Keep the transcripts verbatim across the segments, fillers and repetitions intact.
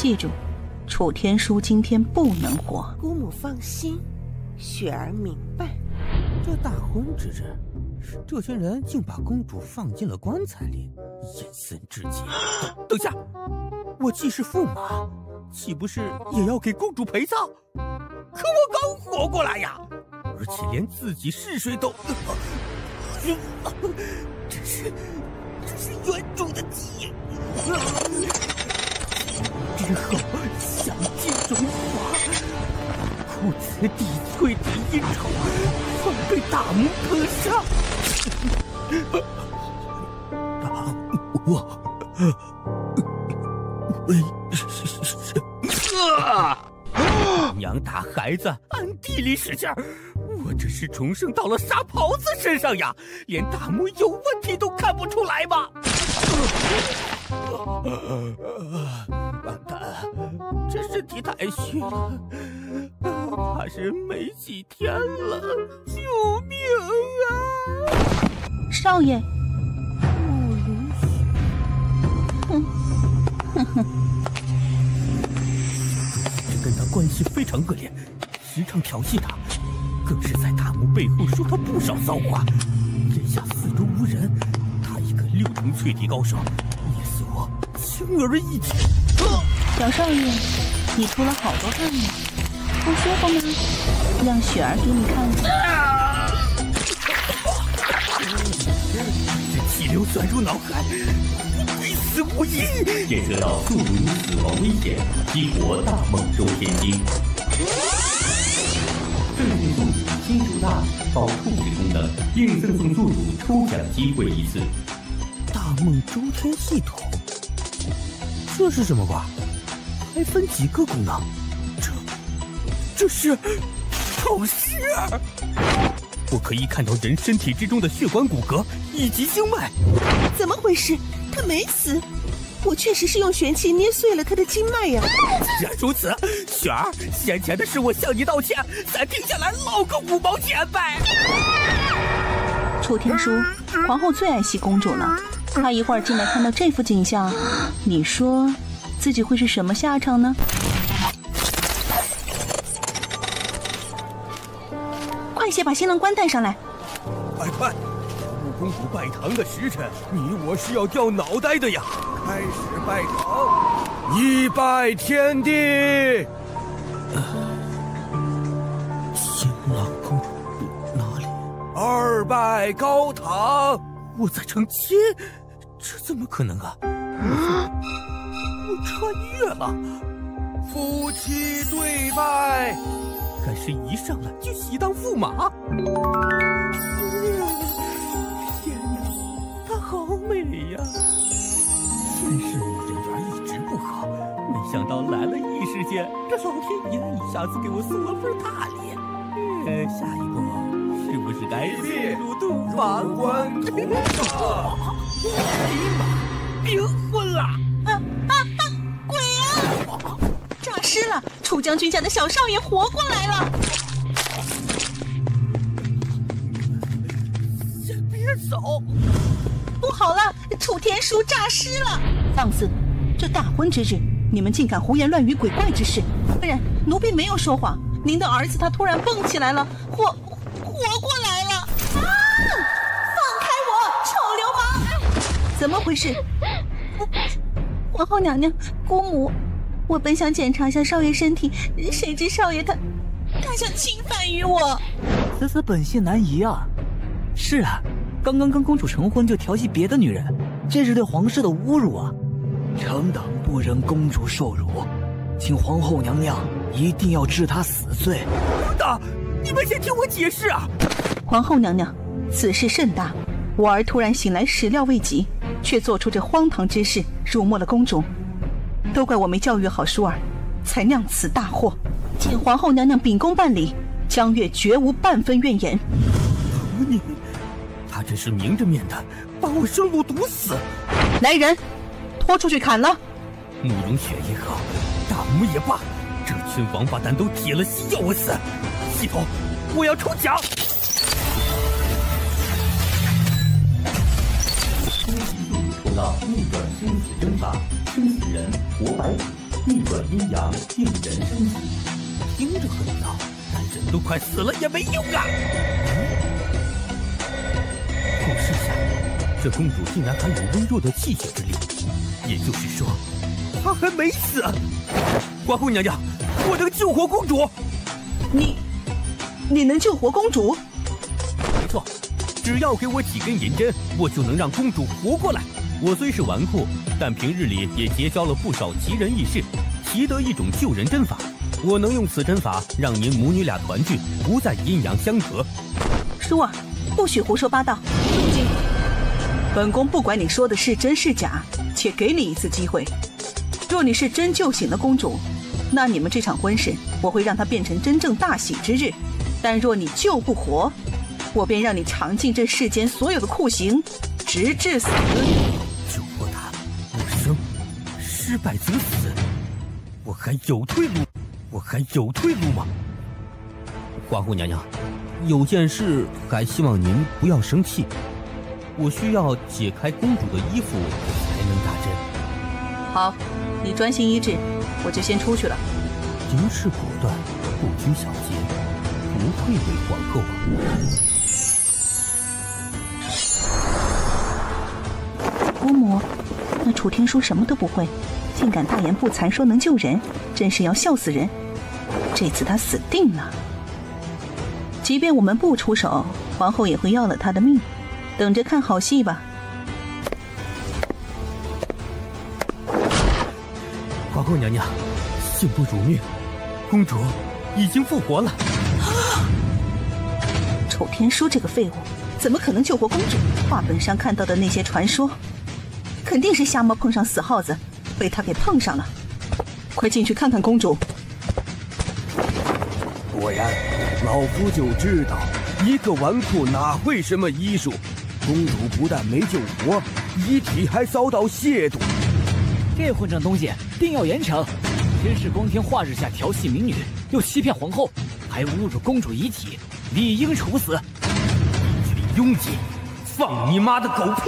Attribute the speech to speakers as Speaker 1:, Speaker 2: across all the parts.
Speaker 1: 记住，楚天舒今天不能活。
Speaker 2: 姑母放心，雪儿明白。
Speaker 3: 这大婚之日，这群人竟把公主放进了棺材里，阴森至极。等等下，我既是驸马，岂不是也要给公主陪葬？可我刚活过来呀，而且连自己是谁都……这是这是原主的记忆。之后享尽荣华，故此地退敌阴仇，反被大母吞杀。大母，为什么？娘打孩子暗地里使劲儿，我这是重生到了傻狍子身上呀，连大母有问题都看不出来吗？完蛋，这身体太虚了，怕是没几天了，救命啊！
Speaker 1: 少爷，
Speaker 3: 慕容雪，
Speaker 1: 哼，哼哼。
Speaker 3: 跟他关系非常恶劣，时常调戏他，更是在大母背后说他不少骚话。眼下四周无人，他一个六重淬体高手，捏死我轻而易举。
Speaker 1: 小少爷，你出了好多汗呢，不舒服吗？让雪儿给你看看。
Speaker 3: 这气流钻入脑海，必死无疑。
Speaker 4: 检测到速度与死亡危险，激活大梦周天星。正定宿主金主大报充值功能，应赠送宿主抽奖机会一次。
Speaker 3: 大梦周天系统，这是什么瓜？还分几个功能？这这是透视。我可以看到人身体之中的血管、骨骼以及经脉。
Speaker 2: 怎么回事？他没死，我确实是用玄气捏碎了他的经脉呀。
Speaker 3: 既然如此，雪儿，先前的事我向你道歉，咱定下来捞个五毛钱呗。
Speaker 1: 楚天舒，皇后最爱惜公主了，她一会儿进来看到这幅景象，你说自己会是什么下场呢？快些把新郎官带上来！
Speaker 3: 快快！五公主拜堂的时辰，你我是要掉脑袋的呀！开始拜堂，一拜天地。新郎公主哪里？二拜高堂。我在成亲，这怎么可能啊？我穿越了。夫妻对拜。该是一上来就喜当驸马。天哪，她好美呀！先是人缘一直不好，没想到来了异世界，这老天爷一下子给我送了份大礼。呃，下一步是不是该进入洞房？关头了！哎呀妈，订婚了！
Speaker 1: 啊啊啊！鬼啊！诈尸了！楚将军家的小少爷活过来了！
Speaker 3: 先别走！
Speaker 1: 不好了，楚天舒诈尸了！放肆！这大婚之日，你们竟敢胡言乱语、鬼怪之事！夫人，奴婢没有说谎。您的儿子他突然蹦起来了，活活过来了！啊！放开我，臭流氓！怎么回事？皇后娘娘，姑母。我本想检查一下少爷身体，谁知少爷他他想侵犯于我。
Speaker 5: 此此本性难移啊！是啊，刚刚跟公主成婚就调戏别的女人，这是对皇室的侮辱啊！臣等不忍公主受辱，请皇后娘娘一定要治她死罪。
Speaker 3: 大，你们先听我解释啊！
Speaker 1: 皇后娘娘，此事甚大，我儿突然醒来，始料未及，却做出这荒唐之事，辱没了公主。都怪我没教育好舒儿，才酿此大祸。请皇后娘娘秉公办理，江月绝无半分怨言。
Speaker 3: 你，他这是明着面的把我生路堵死。
Speaker 1: 来人，拖出去砍了。
Speaker 3: 慕容雪也好，大母也罢，这群王八蛋都铁了心要我死。系统，我要抽奖。
Speaker 4: 抽到逆转生死针法，生死人活白虎。 逆转阴阳，令人生死。
Speaker 3: 听着很闹，但人都快死了也没用啊！后试下，这公主竟然还有微弱的气血之力，也就是说，她还没死。皇后娘娘，我能救活公主！
Speaker 1: 你，你能救活公主？
Speaker 3: 没错，只要给我几根银针，我就能让公主活过来。我虽是纨绔，但平日里也结交了不少奇人异士，习得一种救人针法。我能用此针法让您母女俩团聚，不再阴阳相隔。
Speaker 1: 舒儿，不许胡说八道！入京。本宫不管你说的是真是假，且给你一次机会。若你是真救醒了公主，那你们这场婚事我会让它变成真正大喜之日；但若你救不活，我便让你尝尽这世间所有的酷刑，直至死。
Speaker 3: 救活他，我生；失败则死。我还有退路？我还有退路吗？皇后娘娘，有件事还希望您不要生气。我需要解开公主的衣服才能打针。
Speaker 1: 好，你专心医治，我就先出去了。
Speaker 3: 行事果断，不拘小节，不愧为皇后啊！
Speaker 1: 嬷嬷，那楚天舒什么都不会，竟敢大言不惭说能救人，真是要笑死人。这次他死定了。即便我们不出手，皇后也会要了他的命。等着看好戏吧。
Speaker 3: 皇后娘娘，幸不辱命，公主已经复活了。
Speaker 1: 楚天舒这个废物，怎么可能救活公主？画本上看到的那些传说，肯定是瞎猫碰上死耗子，被他给碰上了。快进去看看公主。
Speaker 6: 果然，老夫就知道，一个纨绔哪会什么医术？公主不但没救活，遗体还遭到亵渎。
Speaker 5: 这混账东西定要严惩！先是光天化日下调戏民女，又欺骗皇后，还侮辱公主遗体，理应处死。
Speaker 3: 这庸姐，放你妈的狗屁！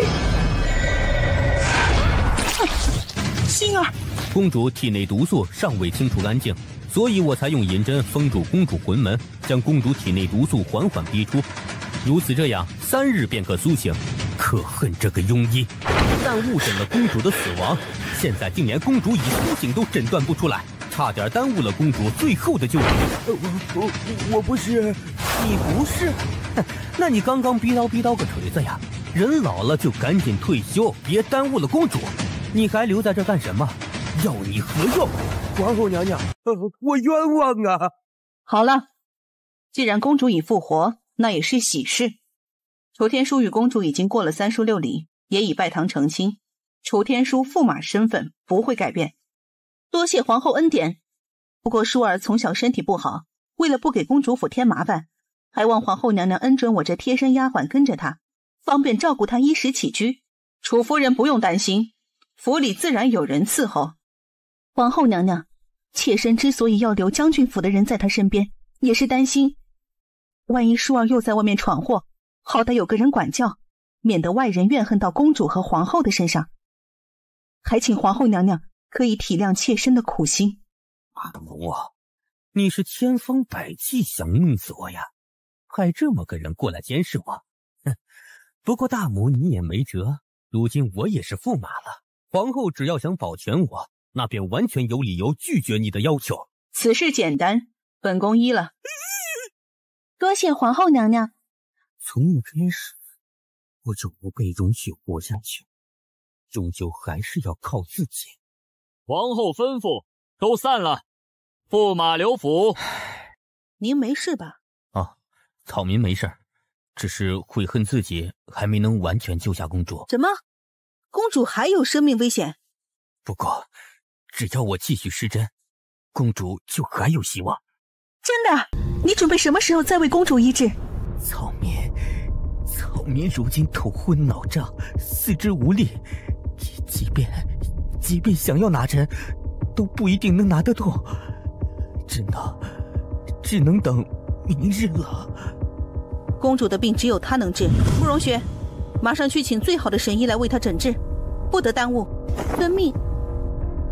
Speaker 1: 星儿，
Speaker 3: 公主体内毒素尚未清除干净，所以我才用银针封住公主魂门，将公主体内毒素缓缓逼出。如此这样，三日便可苏醒。可恨这个庸医，不但误诊了公主的死亡，现在竟连公主已苏醒都诊断不出来，差点耽误了公主最后的救治。
Speaker 6: 我我我不是，
Speaker 3: 你不是？哼，那你刚刚逼叨逼叨个锤子呀！人老了就赶紧退休，别耽误了公主。你还留在这干什么？要你何用？
Speaker 6: 皇后娘娘，呃，我冤枉啊！
Speaker 1: 好了，既然公主已复活，那也是喜事。楚天舒与公主已经过了三书六礼，也已拜堂成亲。楚天舒驸马身份不会改变。多谢皇后恩典。不过舒儿从小身体不好，为了不给公主府添麻烦，还望皇后娘娘恩准我这贴身丫鬟跟着她，方便照顾她衣食起居。楚夫人不用担心，府里自然有人伺候。皇后娘娘，妾身之所以要留将军府的人在她身边，也是担心万一舒儿又在外面闯祸，好歹有个人管教，免得外人怨恨到公主和皇后的身上。还请皇后娘娘可以体谅妾身的苦心。
Speaker 3: 大母啊，你是千方百计想弄死我呀，派这么个人过来监视我。哼，不过大母你也没辙，如今我也是驸马了，皇后只要想保全我，那便完全有理由拒绝你的要求。
Speaker 1: 此事简单，本宫依了。多谢皇后娘娘。
Speaker 3: 从一开始我就不被容许活下去，终究还是要靠自己。
Speaker 7: 皇后吩咐，都散了，驸马留府。
Speaker 1: 您没事吧？
Speaker 3: 啊，草民没事，只是悔恨自己还没能完全救下公主。
Speaker 1: 什么？公主还有生命危险？
Speaker 3: 不过只要我继续施针，公主就还有希望。
Speaker 1: 真的？你准备什么时候再为公主医治？
Speaker 3: 草民草民如今头昏脑胀，四肢无力，即便即便想要拿针，都不一定能拿得动，只能只能等明日了。
Speaker 1: 公主的病只有她能治，慕容雪，马上去请最好的神医来为她诊治，不得耽误。遵命。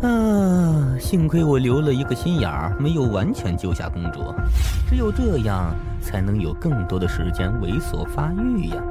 Speaker 3: 啊，幸亏我留了一个心眼儿，没有完全救下公主，只有这样才能有更多的时间猥琐发育呀。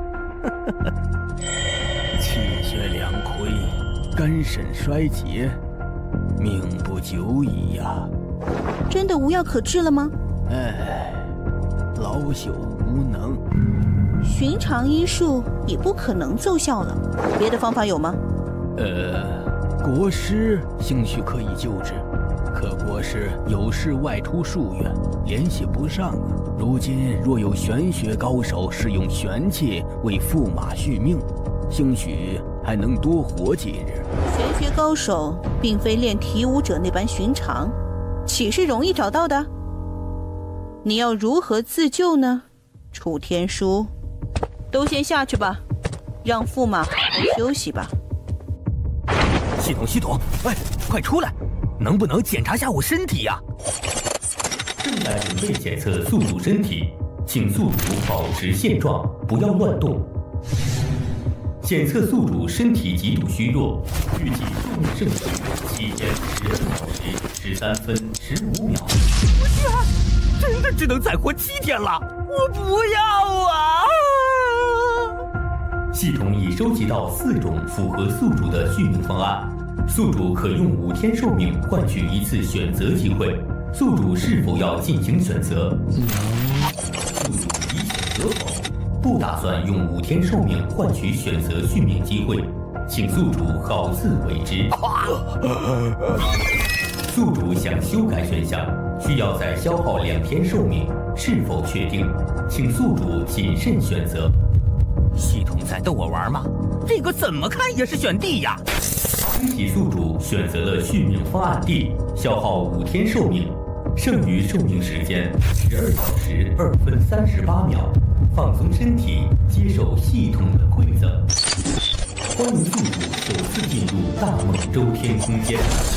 Speaker 6: 气血两亏，肝肾衰竭，命不久矣呀！
Speaker 2: 真的无药可治了吗？
Speaker 6: 唉，老朽无能。
Speaker 2: 寻常医术也不可能奏效了，别的方法有吗？
Speaker 6: 呃。国师兴许可以救治，可国师有事外出数月，联系不上啊。如今若有玄学高手使用玄气为驸马续命，兴许还能多活几日。
Speaker 2: 玄学高手并非练体武者那般寻常，岂是容易找到的？你要如何自救呢？楚天舒，都先下去吧，让驸马好好休息吧。
Speaker 3: 系统系统，哎，快出来！能不能检查下我身体呀？
Speaker 4: 正在准备检测宿主身体，请宿主保持现状，不要乱动。检测宿主身体极度虚弱，预计寿命剩余期间十二小时十三分十五秒。
Speaker 3: 不是啊，真的只能再活七天了，我不要啊！
Speaker 4: 系统已收集到四种符合宿主的续命方案，宿主可用五天寿命换取一次选择机会，宿主是否要进行选择？宿主已选择否，不打算用五天寿命换取选择续命机会，请宿主好自为之。宿主想修改选项，需要再消耗两天寿命，是否确定？请宿主谨慎选择。
Speaker 3: 系统在逗我玩吗？这个怎么看也是选 D 呀！
Speaker 4: 恭喜宿主选择了续命方案 D， 消耗五天寿命，剩余寿命时间十二小时二分三十八秒，放松身体，接受系统的馈赠。欢迎宿主首次进入大梦周天空间。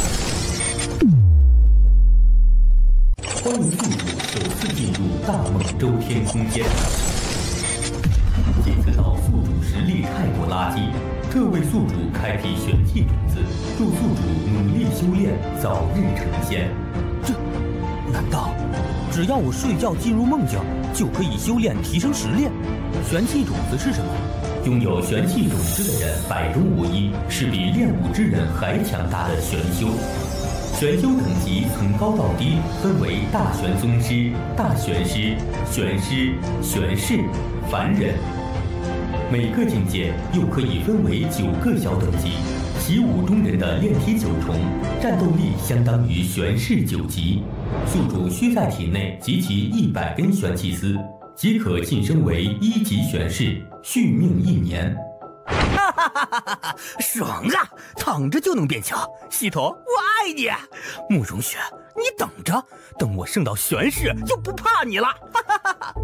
Speaker 4: 欢迎宿主首次进入大梦周天空间。检测到宿主实力太过垃圾，特为宿主开辟玄气种子，祝宿主努力修炼，早日成仙。
Speaker 3: 这，难道只要我睡觉进入梦境，就可以修炼提升实力？玄气种子是什么？
Speaker 4: 拥有玄气种子的人百中无一，是比练武之人还强大的玄修。玄修等级从高到低分为大玄宗师、大玄师、玄师、玄士、凡人。每个境界又可以分为九个小等级，习武中人的炼体九重，战斗力相当于玄士九级。宿主需在体内集齐一百根玄气丝，即可晋升为一级玄士，续命一年。
Speaker 3: 哈哈哈哈哈！爽啊，躺着就能变强。系统，我爱你。慕容雪，你等着，等我升到玄士，就不怕你了。哈哈哈哈！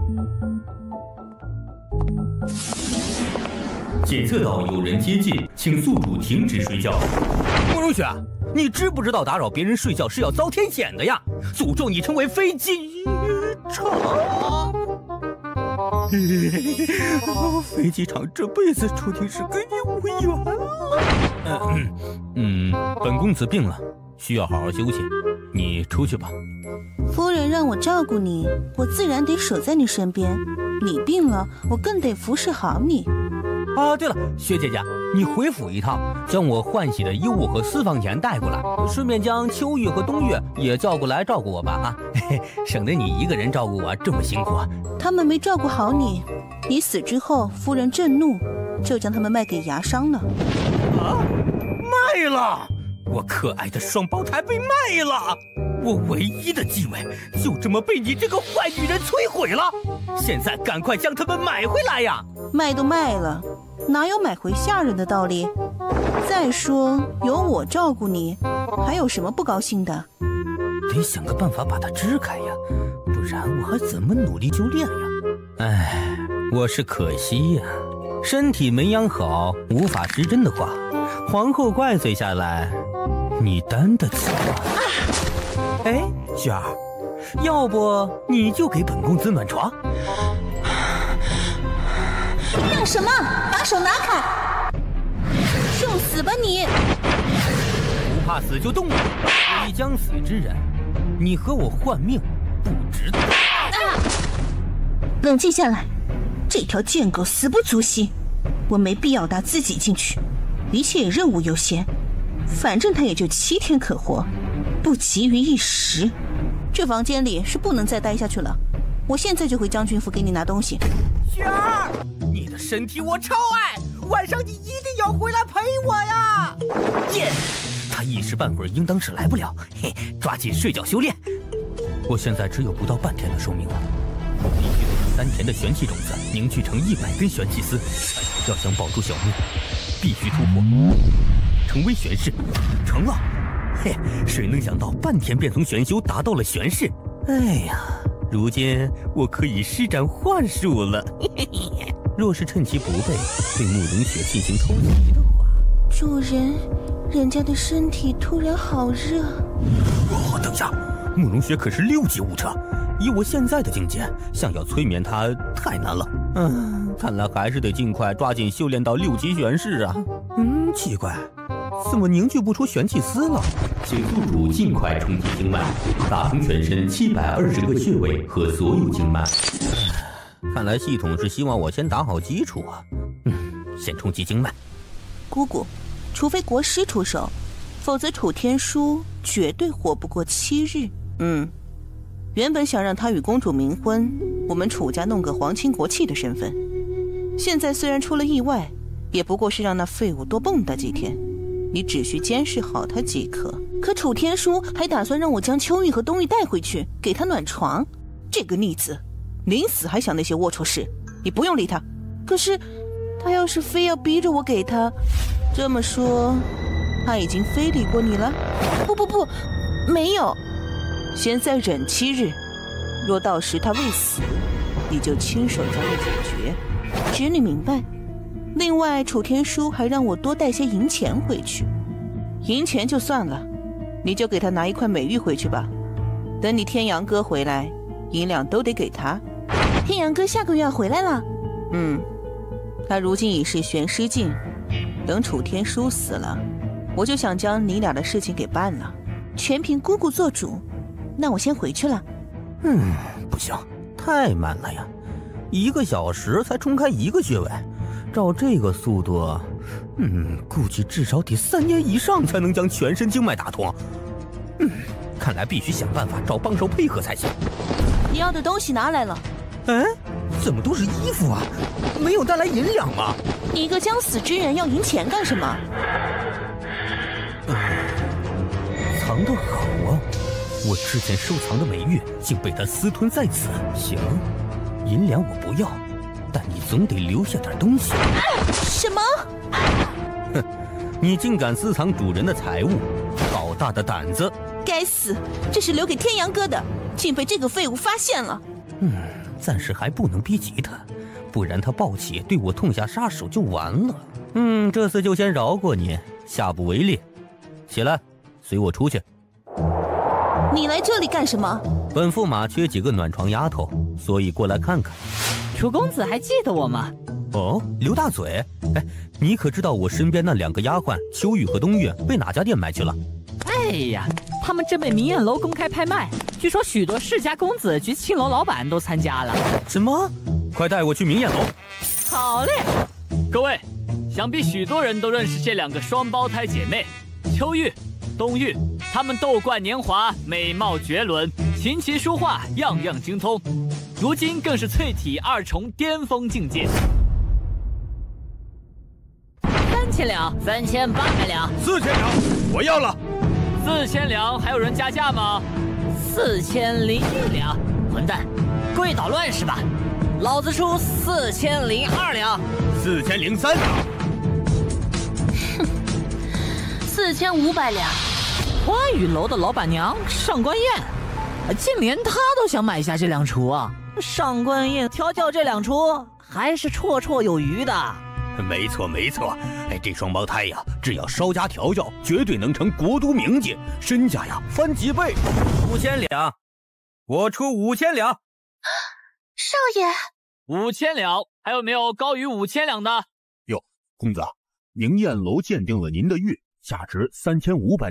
Speaker 4: 检测到有人接近，请宿主停止睡觉。
Speaker 3: 慕容雪，你知不知道打扰别人睡觉是要遭天谴的呀？诅咒你成为飞机场。飞机场这辈子注定是跟你无缘了。嗯嗯，本公子病了，需要好好休息，你出去吧。
Speaker 2: 夫人让我照顾你，我自然得守在你身边。你病了，我更得服侍好你。
Speaker 3: 啊，对了，薛姐姐，你回府一趟，将我换洗的衣物和私房钱带过来，顺便将秋玉和冬月也叫过来照顾我吧啊，嘿嘿，省得你一个人照顾我这么辛苦。
Speaker 2: 他们没照顾好你，你死之后，夫人震怒，就将他们卖给牙商了。
Speaker 3: 啊，卖了！我可爱的双胞胎被卖了！我唯一的继位就这么被你这个坏女人摧毁了！现在赶快将他们买回来呀！
Speaker 2: 卖都卖了，哪有买回下人的道理？再说有我照顾你，还有什么不高兴的？
Speaker 3: 得想个办法把它支开呀，不然我还怎么努力修炼呀？哎，我是可惜呀，身体没养好，无法施针的话，皇后怪罪下来，你担得起吗？啊哎，雪儿，要不你就给本公子暖床？
Speaker 2: 干什么？把手拿开！受死吧你！
Speaker 3: 不怕
Speaker 6: 怕死就动了。为将死之人，你和我换命，不值得。
Speaker 2: 啊、冷静下来，这条贱狗死不足惜，我没必要搭自己进去，一切以任务优先。反正他也就七天可活，不急于一时。这房间里是不能再待下去了，我现在就回将军府给你拿东西。
Speaker 6: 雪儿，你的身体我超爱，晚上你一定要回来陪我呀！耶，他一时半会儿应当是来不了，嘿，抓紧睡觉修炼。我现在只有不到半天的寿命了，我必须得把丹田的玄气种子凝聚成一百根玄气丝，要想保住小命，必须突破，成为玄士。成了，嘿，谁能想到半天便从玄修达到了玄士？哎呀！如今我可以施展幻术了，嘿嘿嘿，若是趁其不备对慕容雪进行偷袭的话，
Speaker 2: 主人，人家的身体突然好热。
Speaker 6: 哦，等下，慕容雪可是六级武者，以我现在的境界，想要催眠她太难了。嗯，看来还是得尽快抓紧修炼到六级玄士啊。嗯，奇怪，怎么凝聚不出玄气丝了？
Speaker 4: 请宿主尽快冲击经脉，打通全身七百二十个穴位和所有经脉。
Speaker 6: 看来系统是希望我先打好基础啊。嗯，先冲击经脉。
Speaker 2: 姑姑，除非国师出手，否则楚天舒绝对活不过七日。嗯，原本想让他与公主冥婚，我们楚家弄个皇亲国戚的身份。现在虽然出了意外，也不过是让那废物多蹦跶几天。你只需监视好他即可。可楚天舒还打算让我将秋玉和冬玉带回去，给他暖床。这个逆子，临死还想那些龌龊事。你不用理他。可是，他要是非要逼着我给他，这么说，他已经非礼过你了？不不不，没有。先再忍七日，若到时他未死，你就亲手将他解决。只你明白。另外，楚天舒还让我多带些银钱回去。银钱就算了，你就给他拿一块美玉回去吧。等你天阳哥回来，银两都得给他。天阳哥下个月要回来了。嗯，他如今已是玄师境，等楚天舒死了，我就想将你俩的事情给办了，全凭姑姑做主。那我先回去了。
Speaker 6: 嗯，不行，太慢了呀，一个小时才冲开一个穴位。照这个速度，嗯，估计至少得三年以上才能将全身经脉打通。嗯，看来必须想办法找帮手配合才行。
Speaker 2: 你要的东西拿来了。
Speaker 6: 哎，怎么都是衣服啊？没有带来银两吗？
Speaker 2: 你一个将死之人要银钱干什么？
Speaker 6: 嗯，藏得好啊！我之前收藏的美玉竟被他私吞在此。行，银两我不要。但你总得留下点东西。
Speaker 2: 什么？
Speaker 6: 哼，你竟敢私藏主人的财物，好大的胆子！
Speaker 2: 该死，这是留给天阳哥的，竟被这个废物发现了。
Speaker 6: 嗯，暂时还不能逼急他，不然他暴起对我痛下杀手就完了。嗯，这次就先饶过你，下不为例。起来，随我出去。
Speaker 2: 你来这里干什么？
Speaker 6: 本驸马缺几个暖床丫头，所以过来看看。
Speaker 5: 楚公子还记得我吗？
Speaker 6: 哦，刘大嘴，哎，你可知道我身边那两个丫鬟秋玉和冬月被哪家店买去了？
Speaker 5: 哎呀，他们正被明艳楼公开拍卖，据说许多世家公子及青楼老板都参加了。
Speaker 6: 什么？快带我去明艳楼！
Speaker 5: 好嘞！
Speaker 7: 各位，想必许多人都认识这两个双胞胎姐妹，秋玉、冬玉，她们斗冠年华，美貌绝伦，琴棋书画样样精通。如今更是淬体二重巅峰境界。
Speaker 5: 三千两，三千八百两，
Speaker 3: 四千两，我要了。
Speaker 7: 四千两，还有人加价吗？
Speaker 5: 四千零一两，混蛋，故意捣乱是吧？老子出四千零二两，
Speaker 3: 四千零三两，
Speaker 2: 哼，四千五百两。
Speaker 5: 花雨楼的老板娘上官燕，竟连她都想买下这两厨啊！上官燕调教这两厨还是绰绰有余的。
Speaker 3: 没错没错，哎，这双胞胎呀，只要稍加调教，绝对能成国都名妓，身价呀翻几倍。
Speaker 6: 五千两，我出五千两。
Speaker 2: 少爷，
Speaker 7: 五千两，还有没有高于五千两的？
Speaker 8: 哟，公子，明艳楼鉴定了您的玉，价值三千五百两，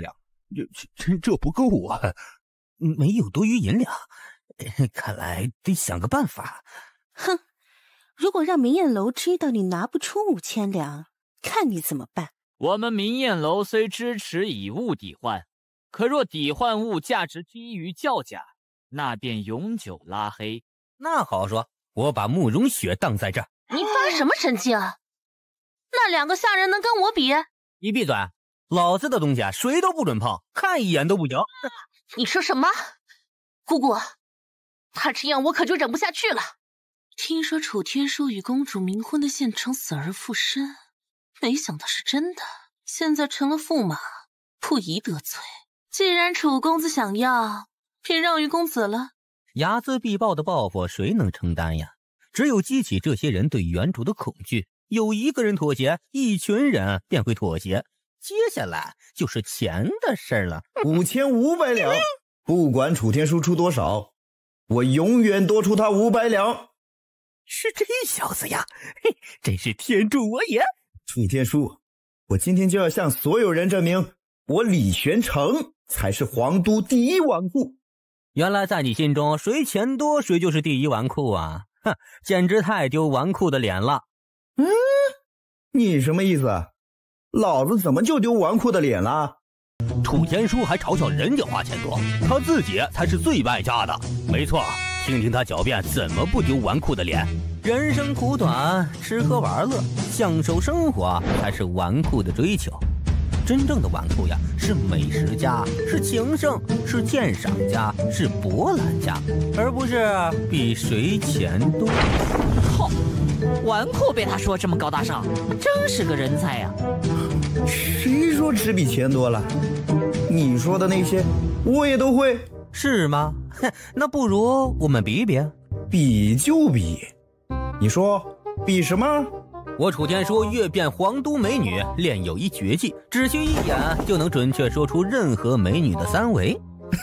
Speaker 6: 这这不够啊，没有多余银两，看来得想个办法。
Speaker 2: 哼，如果让明艳楼知道你拿不出五千两，看你怎么办。
Speaker 7: 我们明艳楼虽支持以物抵换，可若抵换物价值低于叫价，那便永久拉黑。
Speaker 6: 那好说，我把慕容雪当在这儿。
Speaker 8: 你发什么神经啊？那两个下人能跟我比？
Speaker 6: 你闭嘴！老子的东西谁都不准碰，看一眼都不行。
Speaker 8: 你说什么？姑姑，他这样我可就忍不下去了。听说楚天舒与公主冥婚的现场死而复生，没想到是真的，现在成了驸马，不宜得罪。既然楚公子想要，便让于公子了。
Speaker 6: 睚眦必报的报复谁能承担呀？只有激起这些人对原主的恐惧，有一个人妥协，一群人便会妥协。接下来就是钱的事儿了。
Speaker 9: 五千五百两，不管楚天舒出多少，我永远多出他五百两。
Speaker 6: 是这小子呀，嘿，真是天助我也！
Speaker 9: 楚天舒，我今天就要向所有人证明，我李玄成才是皇都第一纨绔。
Speaker 6: 原来在你心中，谁钱多谁就是第一纨绔啊！哼，简直太丢纨绔的脸了。
Speaker 9: 嗯，你什么意思？老子怎么就丢纨绔的脸了？
Speaker 6: 楚天舒还嘲笑人家花钱多，他自己才是最败家的。没错，听听他狡辩，怎么不丢纨绔的脸？人生苦短，吃喝玩乐，享受生活才是纨绔的追求。真正的纨绔呀，是美食家，是情圣，是鉴赏家，是博览家，而不是比谁钱多。
Speaker 10: 靠，纨绔被他说这么高大上，真是个人才呀！
Speaker 9: 谁说只比钱多了？你说的那些我也都会。
Speaker 6: 是吗？那不如我们比比。
Speaker 9: 比就比。你说比什么？
Speaker 6: 我楚天舒阅遍皇都美女，练有一绝技，只需一眼就能准确说出任何美女的三围。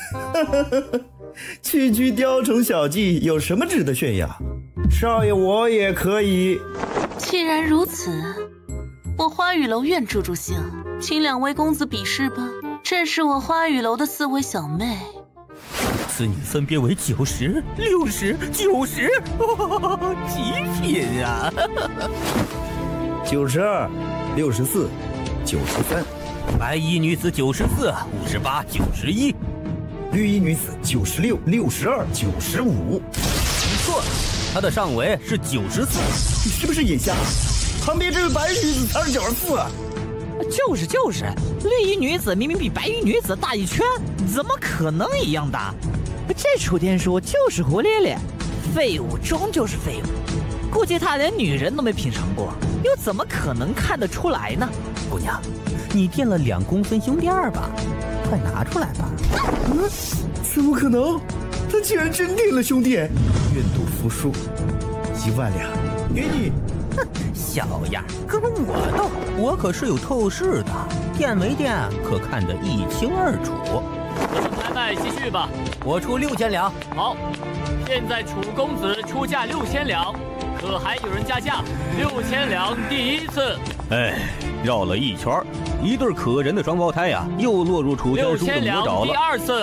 Speaker 9: 区区雕虫小技有什么值得炫耀？少爷我也可以。
Speaker 8: 既然如此，我花雨楼愿助助兴，请两位公子比试吧。这是我花雨楼的四位小妹，
Speaker 6: 此女分别为九十、六十、九十，哦，极品啊！
Speaker 9: 九十二、六十四、九十三，
Speaker 6: 白衣女子九十四、五十八、九十一，
Speaker 9: 绿衣女子九十六、六十二、九十五。
Speaker 6: 你错了，她的上围是九十四。
Speaker 9: 你是不是眼瞎？旁边这位白衣女子才是九十四。
Speaker 10: 就是就是，绿衣女子明明比白衣女子大一圈，怎么可能一样大？这楚天舒就是胡咧咧，废物终究是废物，估计他连女人都没品尝过，又怎么可能看得出来呢？
Speaker 6: 姑娘，你垫了两公分胸垫吧，快拿出来吧。
Speaker 9: 嗯，怎么可能？他竟然真垫了胸垫！愿赌服输，一万两给你。
Speaker 6: 哼，小样，跟我斗，我可是有透视的，垫没垫可看得一清二楚。
Speaker 7: 我们拍卖继续吧，
Speaker 6: 我出六千两。
Speaker 7: 好，现在楚公子出价六千两，可还有人加价？六千两第一次。
Speaker 11: 哎，绕了一圈，一对可人的双胞胎呀、啊，又落入楚天舒的魔爪了。
Speaker 7: 第二次。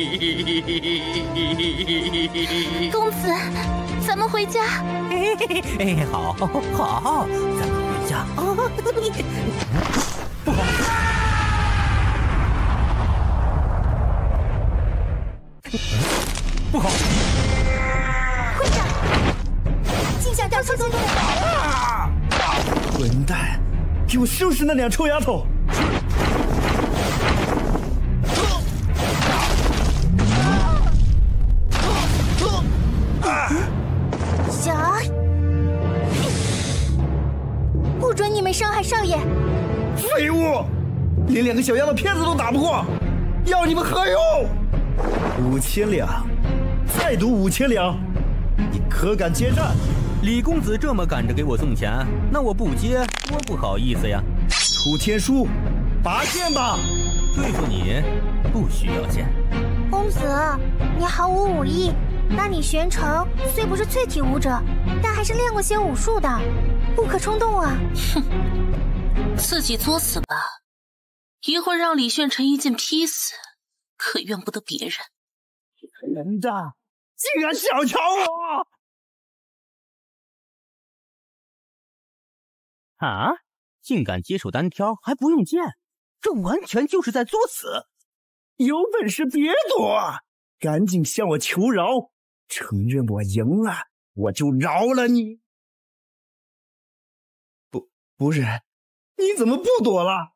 Speaker 8: 公子，咱们回家。
Speaker 6: 哎，好，好，咱们回家。不好。不好！
Speaker 8: 会长，镜下掉出东西！
Speaker 9: 啊！混蛋，给我收拾那两臭丫头！
Speaker 8: 小儿，不准你们伤害少爷！
Speaker 9: 废物，连两个小丫头片子都打不过，要你们何用？五千两，再赌五千两，你可敢接战？
Speaker 6: 李公子这么赶着给我送钱，那我不接多不好意思呀。
Speaker 9: 楚天舒，拔剑吧！
Speaker 6: 对付你不需要剑。
Speaker 8: 公子，你毫无武艺，那李玄成虽不是淬体武者，但还是练过些武术的，不可冲动啊！哼，自己作死吧， 一会儿让李炫成一剑劈死，可怨不得别人。
Speaker 9: 人的竟然小瞧我！
Speaker 11: 啊！竟敢接受单挑，还不用剑，这完全就是在作死！
Speaker 9: 有本事别躲，赶紧向我求饶，承认我赢了，我就饶了你。不，不是，你怎么不躲了？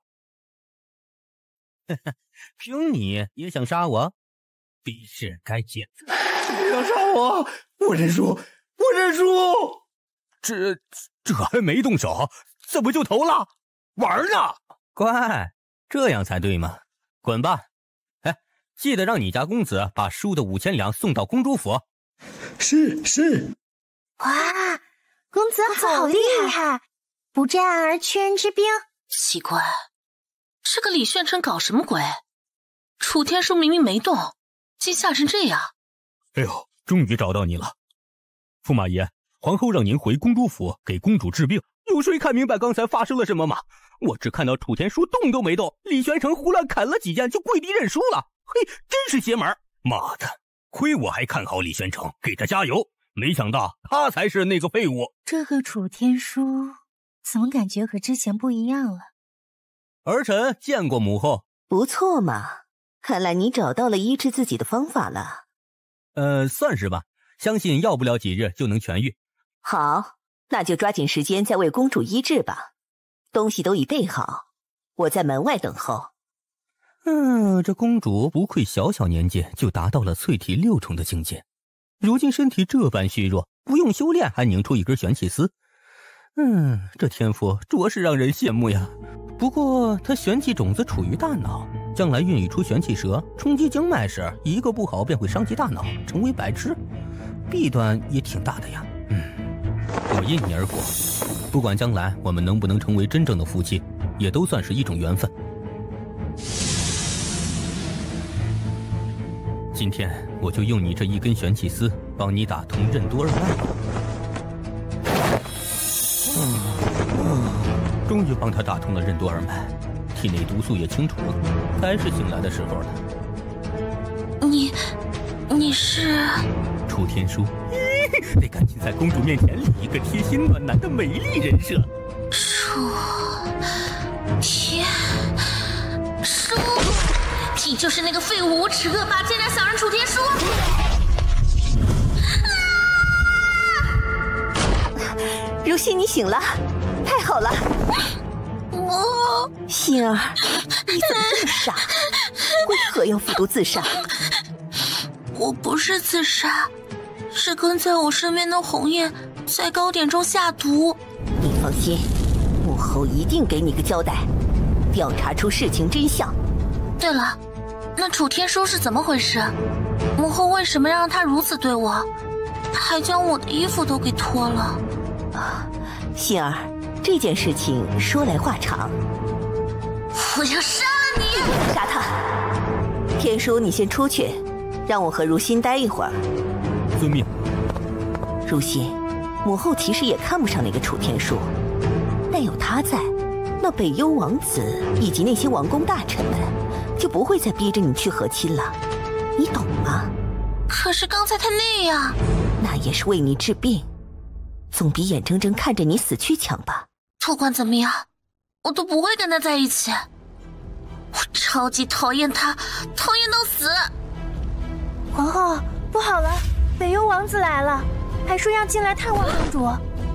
Speaker 11: 凭你也想杀我？比试该结束。
Speaker 9: 不要杀我！我认输，我认输！
Speaker 11: 这这还没动手，怎么就投了？玩呢？乖，这样才对嘛！滚吧！哎，记得让你家公子把输的五千两送到公主府。
Speaker 9: 是是。
Speaker 12: 哇，公子好厉害，不战而屈人之兵。
Speaker 8: 奇怪，这个李炫成搞什么鬼？楚天舒明明没动，竟吓成这样。
Speaker 11: 哎呦，终于找到你了，驸马爷。皇后让您回公主府给公主治病，有谁看明白刚才发生了什么吗？我只看到楚天舒动都没动，李玄成胡乱砍了几剑就跪地认输了。嘿，真是邪门！妈的，亏我还看好李玄成，给他加油，没想到他才是那个废物。
Speaker 12: 这个楚天舒怎么感觉和之前不一样了？
Speaker 11: 儿臣见过母后。
Speaker 13: 不错嘛，看来你找到了医治自己的方法了。
Speaker 11: 呃，算是吧，相信要不了几日就能痊愈。
Speaker 13: 好，那就抓紧时间再为公主医治吧。东西都已备好，我在门外等候。
Speaker 11: 嗯，这公主不愧小小年纪就达到了淬体六重的境界，如今身体这般虚弱，不用修炼还拧出一根玄气丝。嗯，这天赋着实让人羡慕呀。不过她玄气种子处于大脑，将来孕育出玄气蛇，冲击经脉时一个不好便会伤及大脑，成为白痴，弊端也挺大的呀。嗯，我因你而活，不管将来我们能不能成为真正的夫妻，也都算是一种缘分。今天我就用你这一根玄气丝，帮你打通任督二脉吧。终于帮他打通了任督二脉，体内毒素也清除了，该是醒来的时候了。
Speaker 8: 你，你是
Speaker 11: 楚天舒，得赶紧在公主面前立一个贴心暖男的美丽人设。
Speaker 8: 楚天舒，你就是那个废物、无耻、恶霸、奸诈小人楚天舒。
Speaker 13: 如熙，你醒了，太好了！
Speaker 8: 我
Speaker 13: 心儿，你怎么这么傻？为何要服毒自杀？
Speaker 8: 我不是自杀，是跟在我身边的红叶在糕点中下毒。
Speaker 13: 你放心，母后一定给你个交代，调查出事情真相。
Speaker 8: 对了，那楚天舒是怎么回事？母后为什么让他如此对我，还将我的衣服都给脱了？
Speaker 13: 啊，心儿，这件事情说来话长。
Speaker 8: 我要杀了你！
Speaker 13: 杀他！天舒，你先出去，让我和如心待一会儿。
Speaker 11: 遵命。
Speaker 13: 如心，母后其实也看不上那个楚天舒，但有他在，那北幽王子以及那些王公大臣们就不会再逼着你去和亲了，你懂吗？
Speaker 8: 可是刚才他那样，
Speaker 13: 那也是为你治病，总比眼睁睁看着你死去强吧。
Speaker 8: 不管怎么样，我都不会跟他在一起。我超级讨厌他，讨厌到死。
Speaker 12: 皇后，不好了，北幽王子来了，还说要进来探望公主。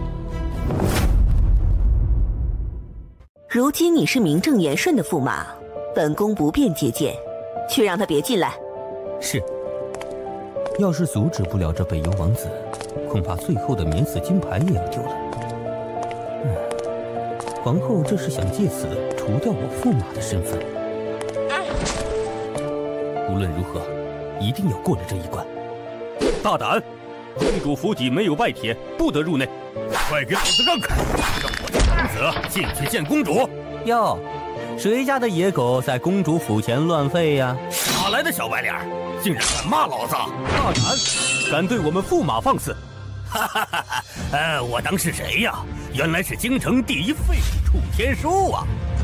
Speaker 13: 如今你是名正言顺的驸马，本宫不便接见，去让他别进来。
Speaker 11: 是。要是阻止不了这北幽王子，恐怕最后的免死金牌也要丢了。嗯，皇后这是想借此除掉我驸马的身份。无论如何，一定要过了这一关。大胆！公主府邸没有外帖，不得入内。快给老子让开，让我家公子进去见公主。哟，谁家的野狗在公主府前乱吠呀？哪来的小白脸，竟然敢骂老子！大胆，敢对我们驸马放肆！哈哈哈哈！呃，我当是谁呀？原来是京城第一废物楚天舒啊！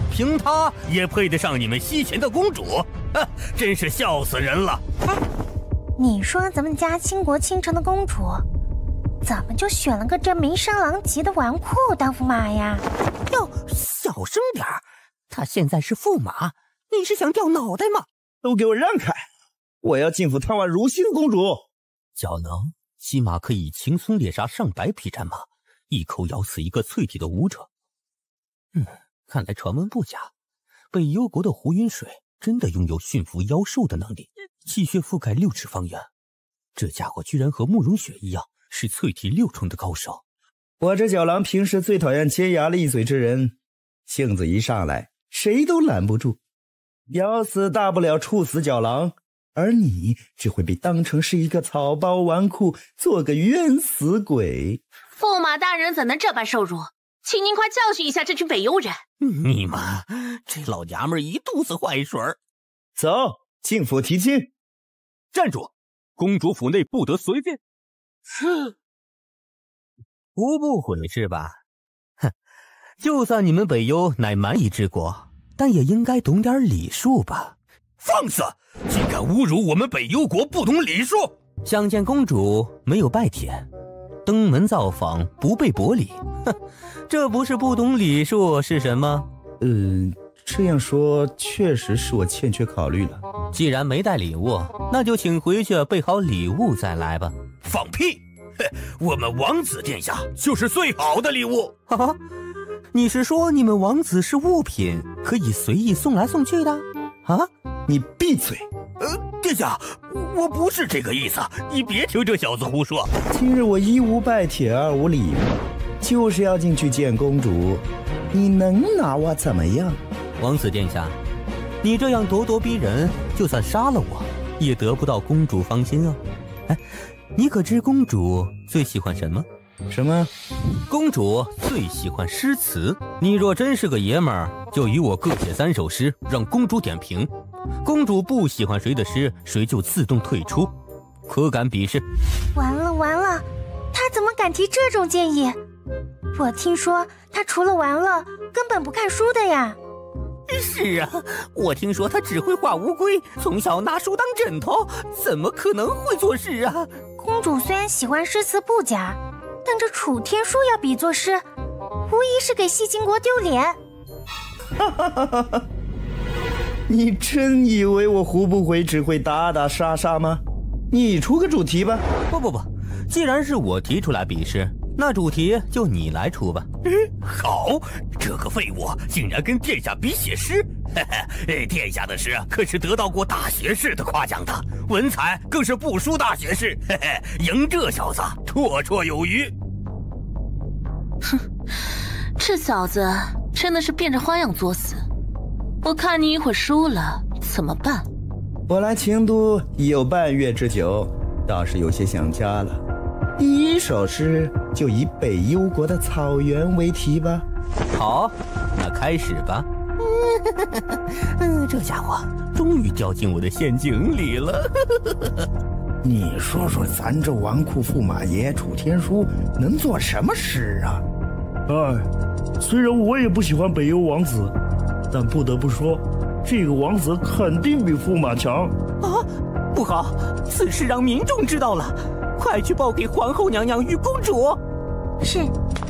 Speaker 11: 凭他也配得上你们西前的公主？啊，真是笑死人了！
Speaker 12: 哎，你说咱们家倾国倾城的公主，怎么就选了个这名声狼藉的纨绔当驸马呀？
Speaker 5: 哟，小声点儿，她现在是驸马，你是想掉脑袋吗？
Speaker 9: 都给我让开！我要进府探望如新公主。
Speaker 11: 小能起码可以轻松猎杀上百匹战马，一口咬死一个淬体的武者。嗯，看来传闻不假，北幽国的胡云水真的拥有驯服妖兽的能力，气血覆盖六尺方圆。这家伙居然和慕容雪一样，是淬体六重的高手。
Speaker 9: 我这小狼平时最讨厌尖牙利嘴之人，性子一上来，谁都拦不住。咬死大不了处死角狼，而你只会被当成是一个草包纨绔，做个冤死鬼。
Speaker 8: 驸马大人怎能这般受辱？请您快教训一下这群北幽人！
Speaker 5: 你们这老娘们一肚子坏水。
Speaker 9: 走，进府提亲。
Speaker 11: 站住！公主府内不得随便。
Speaker 5: 是。
Speaker 11: 不不悔是吧？哼，就算你们北幽乃蛮夷之国，但也应该懂点礼数吧？
Speaker 6: 放肆！竟敢侮辱我们北幽国不懂礼数！
Speaker 11: 想见公主没有拜帖，登门造访不备薄礼，哼，这不是不懂礼数是什么？
Speaker 9: 呃，这样说确实是我欠缺考虑了。
Speaker 11: 既然没带礼物，那就请回去备好礼物再来吧。
Speaker 6: 放屁！我们王子殿下就是最好的礼物。
Speaker 11: 哈哈，你是说你们王子是物品，可以随意送来送去的？啊！
Speaker 9: 你闭嘴！
Speaker 6: 呃，殿下，我不是这个意思，你别听这小子胡说。
Speaker 9: 今日我一无拜帖，二无礼物，就是要进去见公主，你能拿我怎么样？
Speaker 11: 王子殿下，你这样咄咄逼人，就算杀了我，也得不到公主芳心哦。哎，你可知公主最喜欢什么？
Speaker 9: 什么？
Speaker 11: 公主最喜欢诗词。你若真是个爷们儿，就与我各写三首诗，让公主点评。公主不喜欢谁的诗，谁就自动退出。可敢比试？
Speaker 12: 完了完了，他怎么敢提这种建议？我听说他除了玩乐，根本不看书的呀。
Speaker 5: 是啊，我听说他只会画乌龟，从小拿书当枕头，怎么可能会做诗啊？
Speaker 12: 公主虽然喜欢诗词不假，但这楚天书要比作诗，无疑是给西秦国丢脸。
Speaker 9: 哈哈哈哈哈！你真以为我胡不悔只会打打杀杀吗？你出个主题吧。
Speaker 11: 不不不，既然是我提出来比试，那主题就你来出吧。
Speaker 6: 嗯，好，这个废物竟然跟殿下比写诗，嘿嘿，殿下的诗可是得到过大学士的夸奖的，文采更是不输大学士，嘿嘿，赢这小子绰绰有余。
Speaker 8: 哼，这小子真的是变着花样作死。我看你一会儿输了怎么办？
Speaker 9: 我来秦都已有半月之久，倒是有些想家了。第一首诗就以北幽国的草原为题吧。
Speaker 11: 好，那开始吧。
Speaker 5: 嗯，这家伙
Speaker 11: 终于掉进我的陷阱里了。
Speaker 9: 你说说，咱这纨绔驸马爷楚天书能做什么诗啊？
Speaker 14: 哎，虽然我也不喜欢北幽王子，但不得不说，这个王子肯定比驸马强
Speaker 5: 啊！不好，此事让民众知道了。快去报给皇后娘娘与公主。
Speaker 12: 是。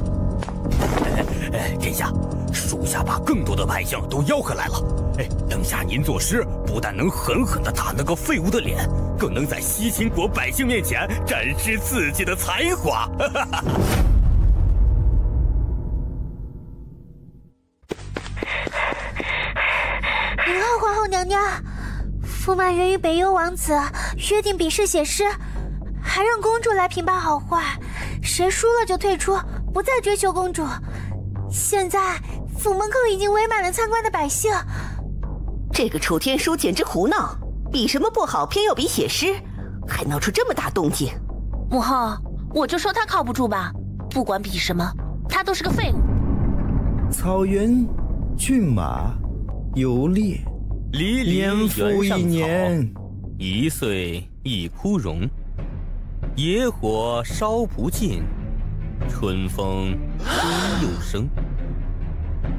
Speaker 6: 哎，殿下，属下把更多的百姓都吆喝来了。哎，等下您作诗，不但能狠狠地打那个废物的脸，更能在西秦国百姓面前展示自己的才华。
Speaker 12: 您好，皇后娘娘，驸马原与北幽王子约定比试写诗。还让公主来评判好坏，谁输了就退出，不再追求公主。现在府门口已经围满了参观的百姓。
Speaker 13: 这个楚天书简直胡闹，比什么不好，偏要比写诗，还闹出这么大动静。
Speaker 8: 母后，我就说他靠不住吧，不管比什么，他都是个废物。
Speaker 9: 草原骏马游猎，
Speaker 11: 离离
Speaker 9: 年复一年，
Speaker 11: 一岁一枯荣。野火烧不尽，春风吹又生。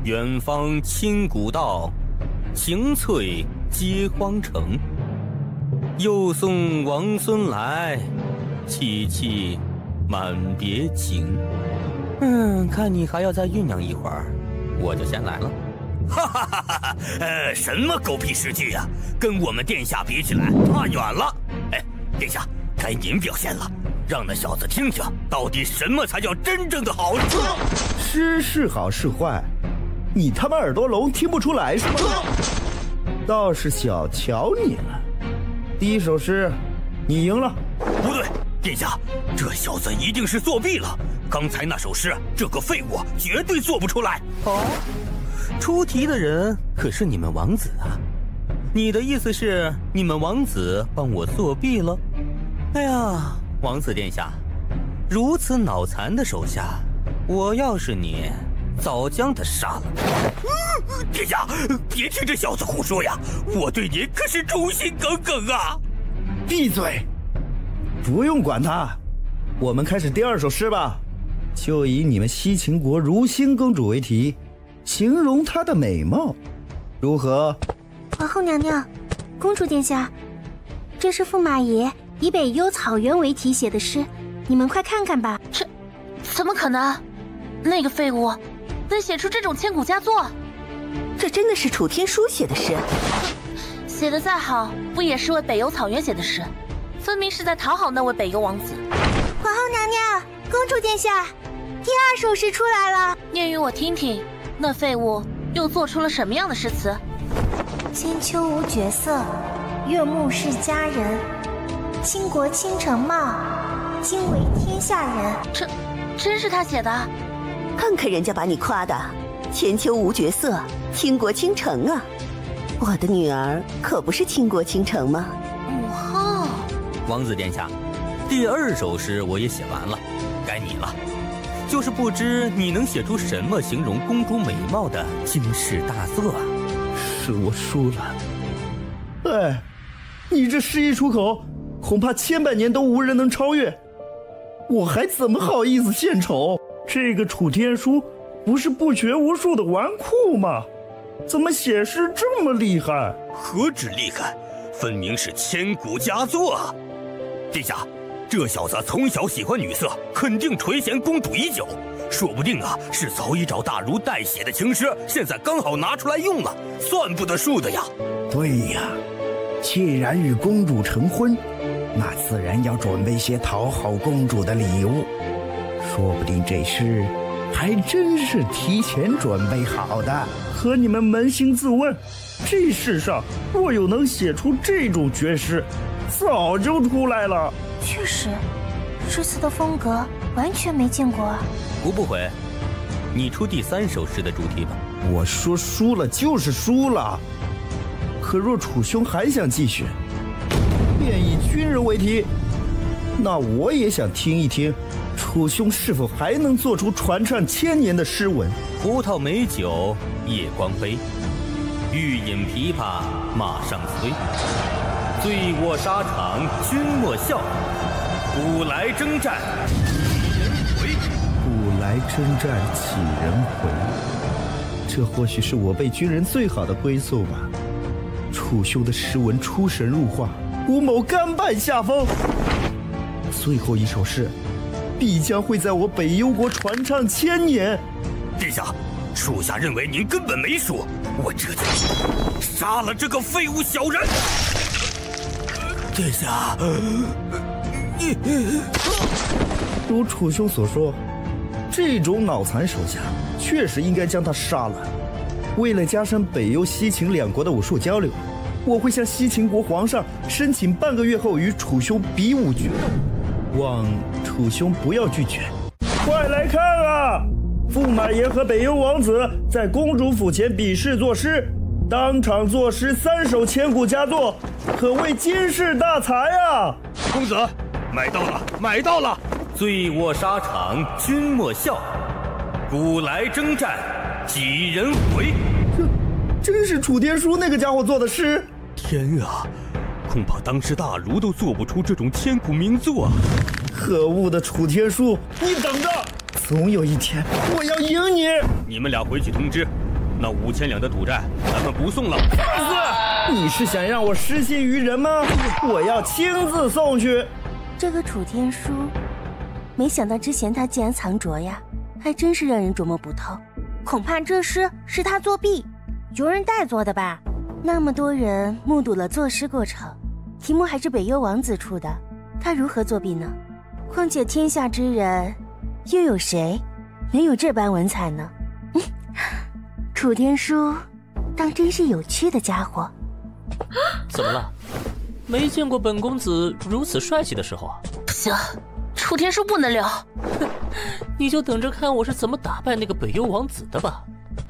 Speaker 11: 远方清古道，晴翠接荒城。又送王孙来，萋萋满别情。嗯，看你还要再酝酿一会儿，我就先来了。
Speaker 6: 哈哈哈哈！呃，什么狗屁诗句呀、啊，跟我们殿下比起来差远了。哎，殿下，该您表现了，让那小子听听，到底什么才叫真正的好诗？
Speaker 9: 诗是好是坏，你他妈耳朵聋听不出来是吗？倒是小瞧你了。第一首诗，你赢了。
Speaker 6: 不对，殿下，这小子一定是作弊了。刚才那首诗，这个废物绝对做不出来。
Speaker 11: 哦，出题的人可是你们王子啊！你的意思是你们王子帮我作弊了？哎呀，王子殿下，如此脑残的手下，我要是你，早将他杀了。
Speaker 6: 嗯、殿下，别听这小子胡说呀！我对您可是忠心耿耿啊！
Speaker 9: 闭嘴！不用管他，我们开始第二首诗吧。就以你们西秦国如新公主为题，形容她的美貌，如何？
Speaker 12: 皇后娘娘，公主殿下，这是驸马爷以北幽草原为题写的诗，你们快看看吧。
Speaker 8: 这怎么可能？那个废物能写出这种千古佳作？
Speaker 13: 这真的是楚天舒写的诗？
Speaker 8: 写的再好，不也是为北幽草原写的诗？分明是在讨好那位北幽王子。
Speaker 12: 皇后娘娘，公主殿下，第二首诗出来了，
Speaker 8: 念与我听听，那废物又做出了什么样的诗词？
Speaker 12: 千秋无绝色，月暮是佳人。倾国倾城貌，今为天下人。
Speaker 8: 这真是他写的？
Speaker 13: 看看人家把你夸的，千秋无绝色，倾国倾城啊！我的女儿可不是倾国倾城吗？
Speaker 8: 母后，
Speaker 11: 王子殿下，第二首诗我也写完了，该你了。就是不知你能写出什么形容公主美貌的惊世大作啊？
Speaker 9: 是我输了。哎，你这诗一出口，恐怕千百年都无人能超越。我还怎么好意思献丑？这个楚天舒不是不学无术的纨绔吗？怎么写诗这么厉害？
Speaker 6: 何止厉害，分明是千古佳作啊！殿下，这小子从小喜欢女色，肯定垂涎公主已久，说不定啊是早已找大儒代写的情诗，现在刚好拿出来用了，算不得数的呀。
Speaker 9: 对呀，既然与公主成婚，那自然要准备些讨好公主的礼物，说不定这诗还真是提前准备好的。可你们扪心自问，这世上若有能写出这种绝诗，早就出来了。
Speaker 12: 确实，这次的风格完全没见过啊。
Speaker 11: 吴不悔，你出第三首诗的主题吧。
Speaker 9: 我说输了就是输了，可若楚兄还想继续，便以军人为题，那我也想听一听楚兄是否还能做出传唱千年的诗文。
Speaker 11: 葡萄美酒夜光杯，欲饮琵琶马上催。醉卧沙场君莫笑，古来征战几人回。
Speaker 9: 古来征战几人回，这或许是我辈军人最好的归宿吧。楚兄的诗文出神入化，吴某甘拜下风。最后一首诗必将会在我北幽国传唱千年。
Speaker 6: 殿下，属下认为您根本没输，我这就杀了这个废物小人。殿下，
Speaker 9: 你如楚兄所说，这种脑残手下确实应该将他杀了。为了加深北幽西秦两国的武术交流，我会向西秦国皇上申请半个月后与楚兄比武决斗，望楚兄不要拒绝。快来看啊！驸马爷和北幽王子在公主府前比试作诗，当场作诗三首千古佳作，可谓惊世大才啊！
Speaker 6: 公子，买到了，买到了！
Speaker 11: 醉卧沙场君莫笑，古来征战几人回。
Speaker 9: 这真是楚天舒那个家伙做的诗。
Speaker 6: 天啊，恐怕当时大儒都做不出这种千古名作啊！
Speaker 9: 可恶的楚天舒，你等着，总有一天我要赢你！
Speaker 6: 你们俩回去通知， 那五千两的赌债咱们不送了。
Speaker 9: 放肆！你是想让我失信于人吗？我要亲自送去。
Speaker 12: 这个楚天舒，没想到之前他竟然藏拙呀，还真是让人琢磨不透。恐怕这诗是他作弊，由人代做的吧？那么多人目睹了作诗过程，题目还是北幽王子出的，他如何作弊呢？况且天下之人，又有谁没有这般文采呢？嗯，楚天舒当真是有趣的家伙。
Speaker 15: 怎么了？没见过本公子如此帅气的时候啊！
Speaker 8: 不行，楚天舒不能留。
Speaker 15: 你就等着看我是怎么打败那个北幽王子的吧。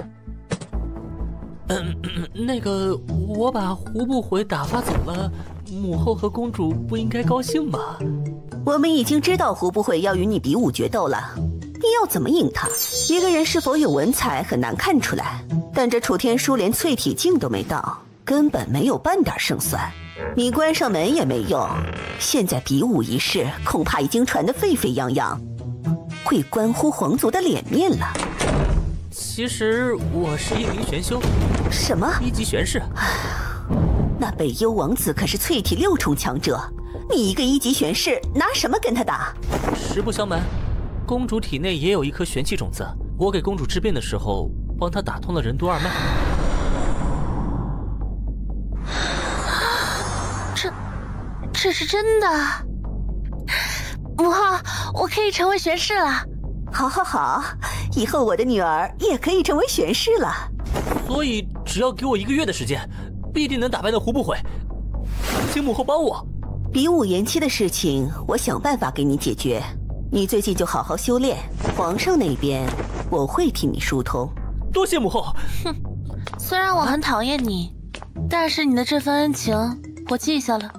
Speaker 15: 嗯，那个我把胡不悔打发走了，母后和公主不应该高兴吗？
Speaker 13: 我们已经知道胡不悔要与你比武决斗了，你要怎么赢他？一个人是否有文采很难看出来，但这楚天舒连淬体境都没到，根本没有半点胜算。你关上门也没用，现在比武一事恐怕已经传得沸沸扬扬，会关乎皇族的脸面了。
Speaker 15: 其实我是一名玄修。
Speaker 13: 什么？
Speaker 15: 一级玄士。
Speaker 13: 那北幽王子可是淬体六重强者，你一个一级玄士拿什么跟他打？
Speaker 15: 实不相瞒，公主体内也有一颗玄气种子，我给公主治病的时候帮她打通了任督二脉。
Speaker 8: 这这是真的？母后，我可以成为玄士了。
Speaker 13: 好好好，以后我的女儿也可以成为玄士了。
Speaker 15: 所以只要给我一个月的时间，必定能打败那胡不悔。请母后帮我。
Speaker 13: 比武延期的事情，我想办法给你解决。你最近就好好修炼，皇上那边我会替你疏通。
Speaker 15: 多谢母后。
Speaker 8: 哼，虽然我很讨厌你，但是你的这份恩情我记下了。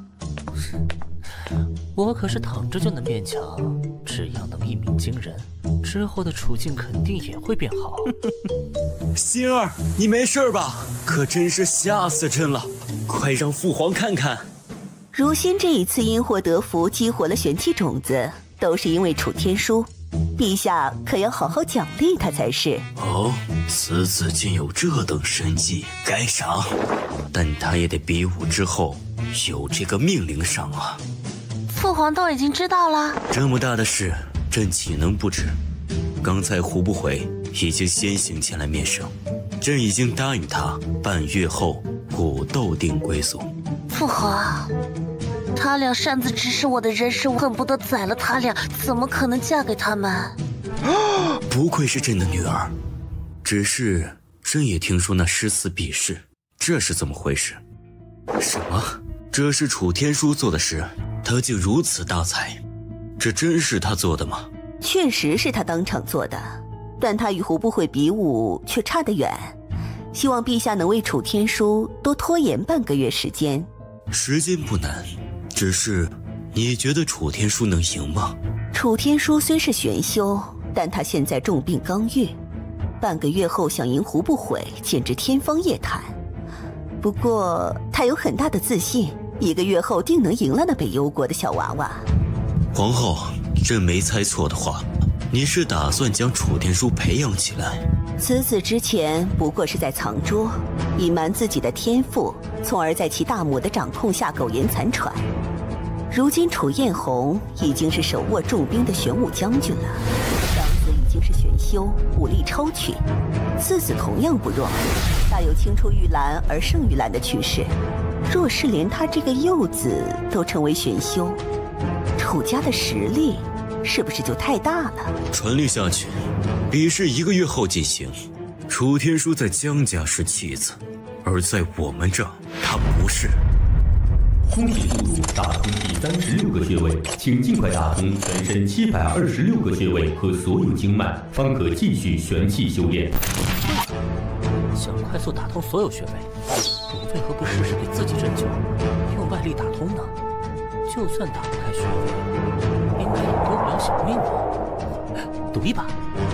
Speaker 15: 我可是躺着就能变强，只要能一鸣惊人，之后的处境肯定也会变好。
Speaker 16: 心儿，你没事吧？可真是吓死朕了！快让父皇看看。
Speaker 13: 如今这一次因祸得福，激活了玄气种子，都是因为楚天舒，陛下可要好好奖励他才是。
Speaker 16: 哦，此子竟有这等神技，该赏。但他也得比武之后有这个命令上啊。
Speaker 8: 父皇都已经知道了，
Speaker 16: 这么大的事，朕岂能不知？刚才胡不悔已经先行前来面圣，朕已经答应他，半月后武斗定归宿。
Speaker 8: 父皇，他俩擅自指使我的人事，我恨不得宰了他俩，怎么可能嫁给他们？
Speaker 16: 不愧是朕的女儿，只是朕也听说那诗词比试，这是怎么回事？什么？这是楚天舒做的诗？他竟如此大才，这真是他做的吗？
Speaker 13: 确实是他当场做的，但他与胡不悔比武却差得远，希望陛下能为楚天舒多拖延半个月时间。
Speaker 16: 时间不难，只是你觉得楚天舒能赢吗？
Speaker 13: 楚天舒虽是玄修，但他现在重病刚愈，半个月后想赢胡不悔简直天方夜谭。不过他有很大的自信，一个月后定能赢了那北幽国的小娃娃。
Speaker 16: 皇后，朕没猜错的话，你是打算将楚天舒培养起来？
Speaker 13: 此子之前不过是在藏拙，隐瞒自己的天赋，从而在其大母的掌控下苟延残喘。如今楚彦宏已经是手握重兵的玄武将军了，长子已经是玄修，武力超群，次子同样不弱，大有青出玉兰而胜玉兰的趋势。若是连他这个幼子都成为玄修，楚家的实力是不是就太大了？
Speaker 16: 传令下去，比试一个月后进行。楚天舒在江家是弃子，而在我们这，他不是。
Speaker 4: 恭喜宿主打通第三十六个穴位，请尽快打通全身七百二十六个穴位和所有经脉，方可继续玄气修炼。
Speaker 15: 想快速打通所有穴位，我为何不试试给自己针灸，用外力打通呢？就算打不开穴位，应该也多不了小命吧？赌一把。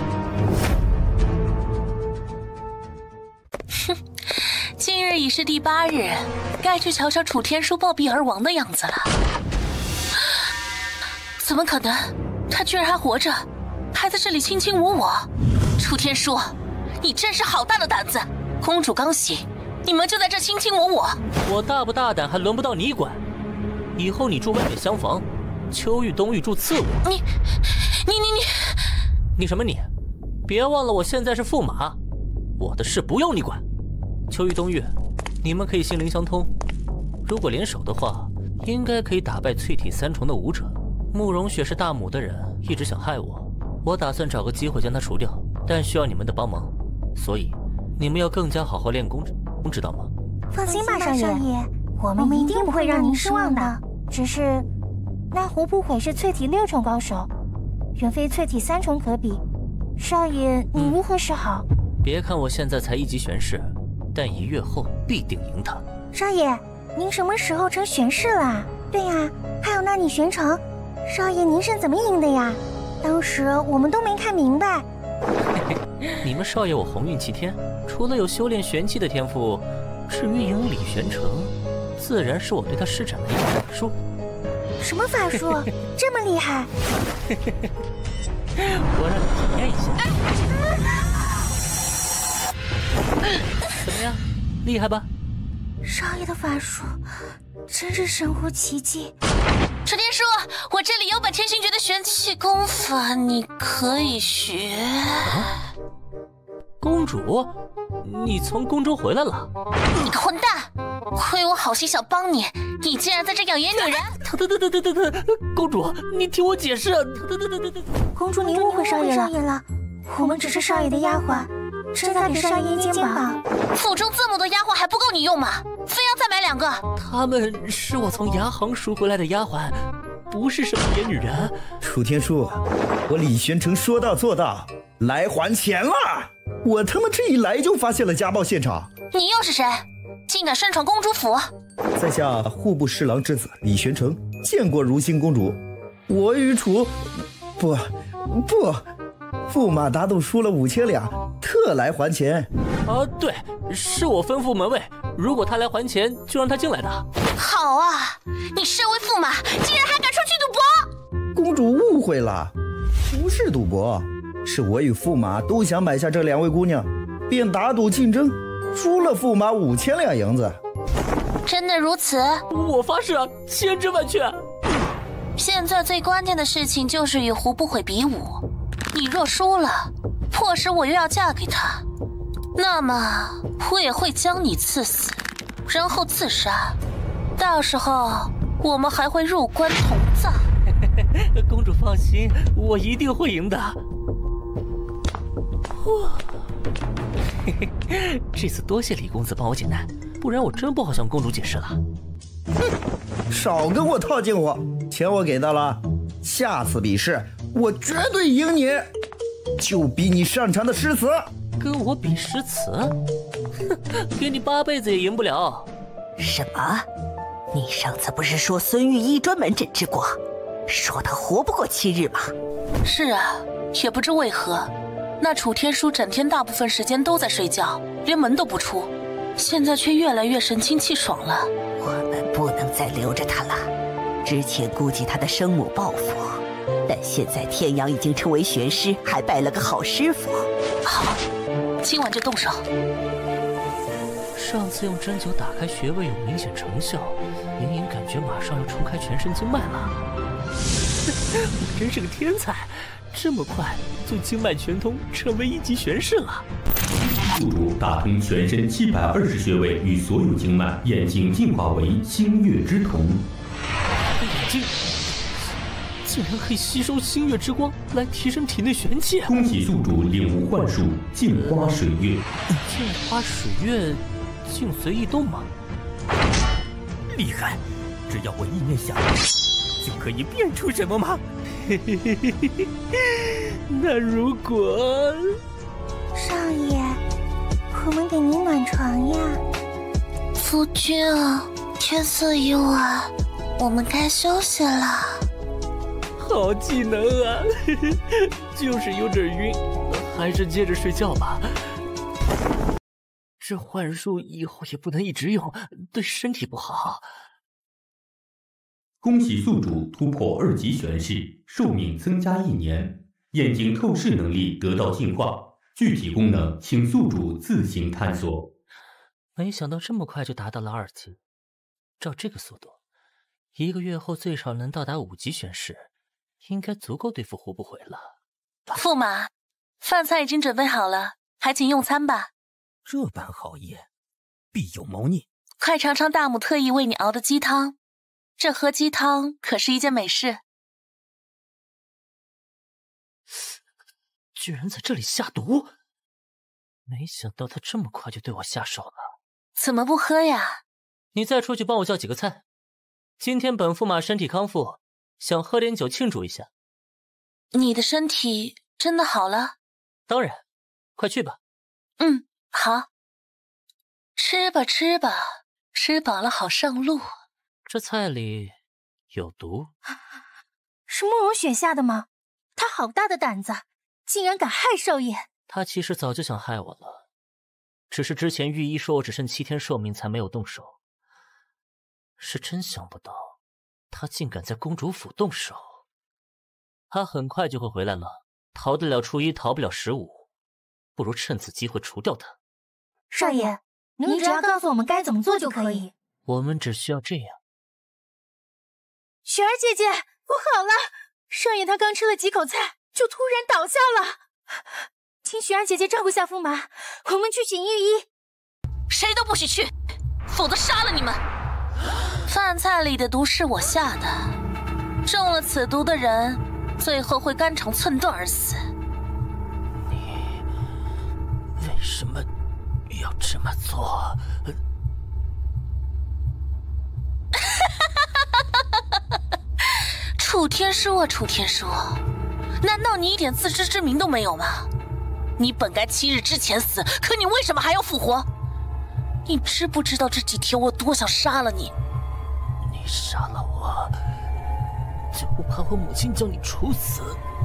Speaker 8: 哼，今日已是第八日，该去瞧瞧楚天舒暴毙而亡的样子了。怎么可能？他居然还活着，还在这里卿卿我我！楚天舒，你真是好大的胆子！ 公主刚醒，你们就在这卿卿我我。
Speaker 15: 我大不大胆还轮不到你管。以后你住外面厢房，秋玉、冬玉住次卧。
Speaker 8: 你、你、你、你，
Speaker 15: 你什么你？别忘了我现在是驸马，我的事不用你管。秋玉、冬玉，你们可以心灵相通。如果联手的话，应该可以打败淬体三重的武者。慕容雪是大母的人，一直想害我，我打算找个机会将他除掉，但需要你们的帮忙，所以你们要更加好好练功，知道吗？
Speaker 12: 放心吧，少爷，我们一定不会让您失望的。只是，那胡不悔是淬体六重高手，远非淬体三重可比。少爷，你如何是好？
Speaker 15: 嗯、别看我现在才一级玄士，但一月后必定赢他。
Speaker 12: 少爷，您什么时候成玄士了？对呀，还有那你玄城，少爷您是怎么赢的呀？当时我们都没看明白。
Speaker 15: 你们少爷我鸿运齐天，除了有修炼玄气的天赋，至于赢李玄城，自然是我对他施展了一个法术。
Speaker 12: 什么法术？这么厉害？
Speaker 15: 我让你体验一下。怎么样，厉害吧？
Speaker 12: 少爷的法术真是神乎其技。
Speaker 8: 楚天舒，我这里有本天行诀的玄气功法，你可以学。
Speaker 15: 啊、公主，你从宫中回来了？
Speaker 8: 你个混蛋！亏我好心想帮你，你竟然在这养颜女人！
Speaker 15: 等等等等等等，公主，你听我解释。等等等等等，
Speaker 12: 公主您误会少爷了，我们只是少爷的丫鬟，正在给少爷肩膀。
Speaker 8: 府中这么多丫鬟还不够你用吗？非要再买两个？
Speaker 15: 他们是我从牙行赎回来的丫鬟，不是什么野女人。
Speaker 9: 楚天舒，我李玄城说到做到，来还钱了！我他妈这一来就发现了家暴现场。
Speaker 8: 你又是谁？竟敢擅闯公主府！
Speaker 9: 在下户部侍郎之子李玄城，见过如新公主。我与楚，不不，驸马打赌输了五千两，特来还钱。
Speaker 15: 啊，对，是我吩咐门卫，如果他来还钱，就让他进来的。
Speaker 8: 好啊，你身为驸马，竟然还敢出去赌博！
Speaker 9: 公主误会了，不是赌博，是我与驸马都想买下这两位姑娘，便打赌竞争，输了驸马五千两银子。
Speaker 8: 真的如此？
Speaker 15: 我发誓啊，千真万确。
Speaker 8: 现在最关键的事情就是与胡不悔比武，你若输了，迫使我又要嫁给他，那么我也会将你刺死，然后自杀。到时候我们还会入棺同葬。
Speaker 15: 公主放心，我一定会赢的。这次多谢李公子帮我解难，不然我真不好向公主解释了。
Speaker 9: 哼，少跟我套近乎，钱我给到了，下次比试我绝对赢你，就比你擅长的诗词。
Speaker 15: 跟我比诗词？哼，给你八辈子也赢不了。
Speaker 13: 什么？你上次不是说孙玉医专门诊治过，说他活不过七日吗？
Speaker 8: 是啊，也不知为何，那楚天舒整天大部分时间都在睡觉，连门都不出，现在却越来越神清气爽了。
Speaker 13: 我们不能再留着他了，之前顾及他的生母报复，但现在天阳已经成为玄师，还拜了个好师傅。
Speaker 8: 好，今晚就动手。
Speaker 15: 上次用针灸打开穴位有明显成效，隐隐感觉马上要冲开全身经脉了。我真是个天才，这么快就经脉全通，成为一级玄士了。
Speaker 4: 宿主打通全身七百二十穴位与所有经脉，眼睛进化为星月之瞳。
Speaker 15: 眼睛竟然可以吸收星月之光来提升体内玄气。
Speaker 4: 恭喜宿主领悟幻术镜花水月。
Speaker 15: 镜花水月，镜随意动吗？
Speaker 3: 厉害！只要我意念想，就可以变出什么吗？嘿嘿嘿嘿嘿。那如果……
Speaker 12: 少爷，我们给您暖床呀。
Speaker 8: 夫君啊，天色已晚，我们该休息了。
Speaker 15: 好技能啊，就是有点晕，还是接着睡觉吧。这幻术以后也不能一直用，对身体不好。
Speaker 4: 恭喜宿主突破二级玄士，寿命增加一年，眼睛透视能力得到进化， 具体功能请宿主自行探索。
Speaker 15: 没想到这么快就达到了二级，照这个速度，一个月后最少能到达五级玄师，应该足够对付胡不悔了。
Speaker 8: 驸马，饭菜已经准备好了，还请用餐吧。
Speaker 11: 这般好意，必有猫腻。
Speaker 8: 快尝尝大母特意为你熬的鸡汤，这喝鸡汤可是一件美事。
Speaker 15: 居然在这里下毒！没想到他这么快就对我下手了。
Speaker 8: 怎么不喝呀？
Speaker 15: 你再出去帮我叫几个菜。今天本驸马身体康复，想喝点酒庆祝一下。
Speaker 8: 你的身体真的好了？
Speaker 15: 当然，快去吧。
Speaker 8: 嗯，好。吃吧吃吧，吃饱了好上路。
Speaker 15: 这菜里有毒？
Speaker 12: 是慕容雪下的吗？他好大的胆子，竟然敢害少爷！
Speaker 15: 他其实早就想害我了，只是之前御医说我只剩七天寿命，才没有动手。是真想不到，他竟敢在公主府动手。他很快就会回来了，逃得了初一，逃不了十五，不如趁此机会除掉他。
Speaker 12: 少爷，您只要告诉我们该怎么做就可以。
Speaker 15: 我们只需要这样。
Speaker 12: 雪儿姐姐，不好了！少爷他刚吃了几口菜，就突然倒下了。请雪儿姐姐照顾下驸马，我们去请御医。
Speaker 8: 谁都不许去，否则杀了你们！饭菜里的毒是我下的，中了此毒的人，最后会肝肠寸断而死。
Speaker 15: 你为什么要这么做？
Speaker 8: 楚天舒啊，楚天舒，难道你一点自知之明都没有吗？你本该七日之前死，可你为什么还要复活？你知不知道这几天我多想杀了你？
Speaker 15: 你杀了我，就不怕我母亲将你处死？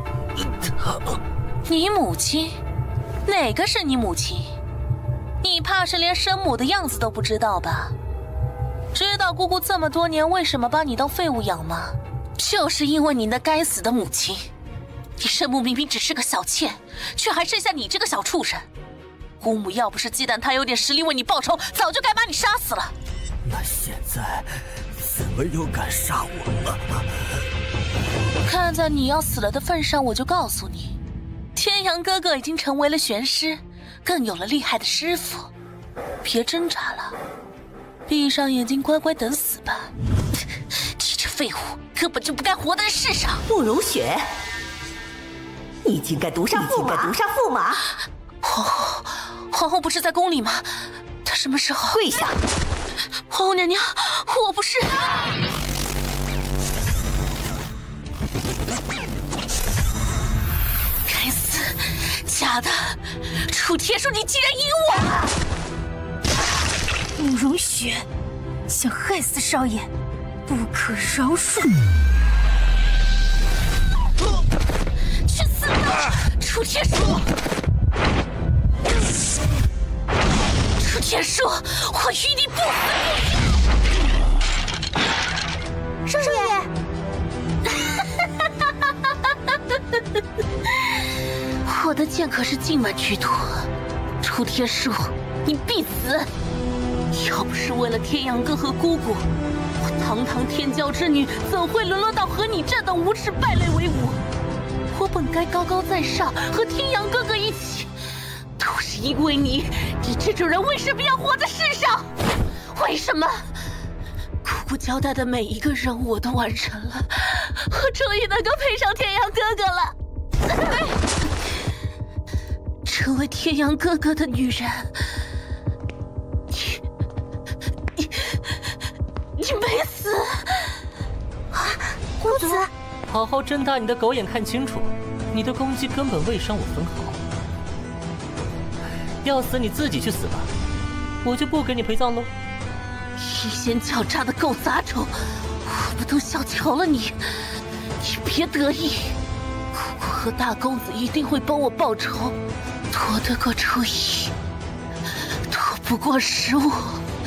Speaker 8: 你母亲？哪个是你母亲？你怕是连生母的样子都不知道吧？知道姑姑这么多年为什么把你当废物养吗？就是因为你那该死的母亲。你生母明明只是个小妾，却还生下你这个小畜生。姑母要不是忌惮她有点实力为你报仇，早就该把你杀死了。
Speaker 6: 那现在怎么又敢杀我了？
Speaker 8: 看在你要死了的份上，我就告诉你，天阳哥哥已经成为了玄师，更有了厉害的师傅。别挣扎了，闭上眼睛乖乖等死吧。你这废物，根本就不该活在世上。
Speaker 13: 慕容雪，你竟敢毒杀驸马！毒杀驸马！
Speaker 8: 皇后，皇后不是在宫里吗？她什么时候？
Speaker 13: 跪下！
Speaker 8: 皇后娘娘，我不是。该死，假的！楚天舒，你竟然阴
Speaker 12: 我！慕容雪，想害死少爷，不可饶恕！
Speaker 8: 去死吧，楚天舒！楚天舒，我与你不死不休！
Speaker 12: 少爷！
Speaker 8: 我的剑可是尽满剧毒，楚天舒，你必死！要不是为了天阳哥和姑姑，我堂堂天骄之女怎会沦落到和你这等无耻败类为伍？我本该高高在上，和天阳哥哥一起，都是因为你，你这种人为什么要活在世上？为什么？姑姑交代的每一个任务我都完成了，我终于能够配上天阳哥哥了。成为天阳哥哥的女人，你你你没死
Speaker 12: 啊！公子，
Speaker 15: 好好睁大你的狗眼看清楚，你的攻击根本未伤我分毫。要死你自己去死吧，我就不给你陪葬喽。
Speaker 8: 阴险狡诈的狗杂种，我们都小瞧了你，你别得意。姑姑和大公子一定会帮我报仇，躲得过初一，躲不过十五。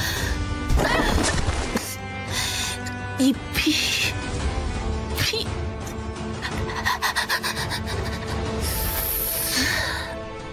Speaker 8: 你必必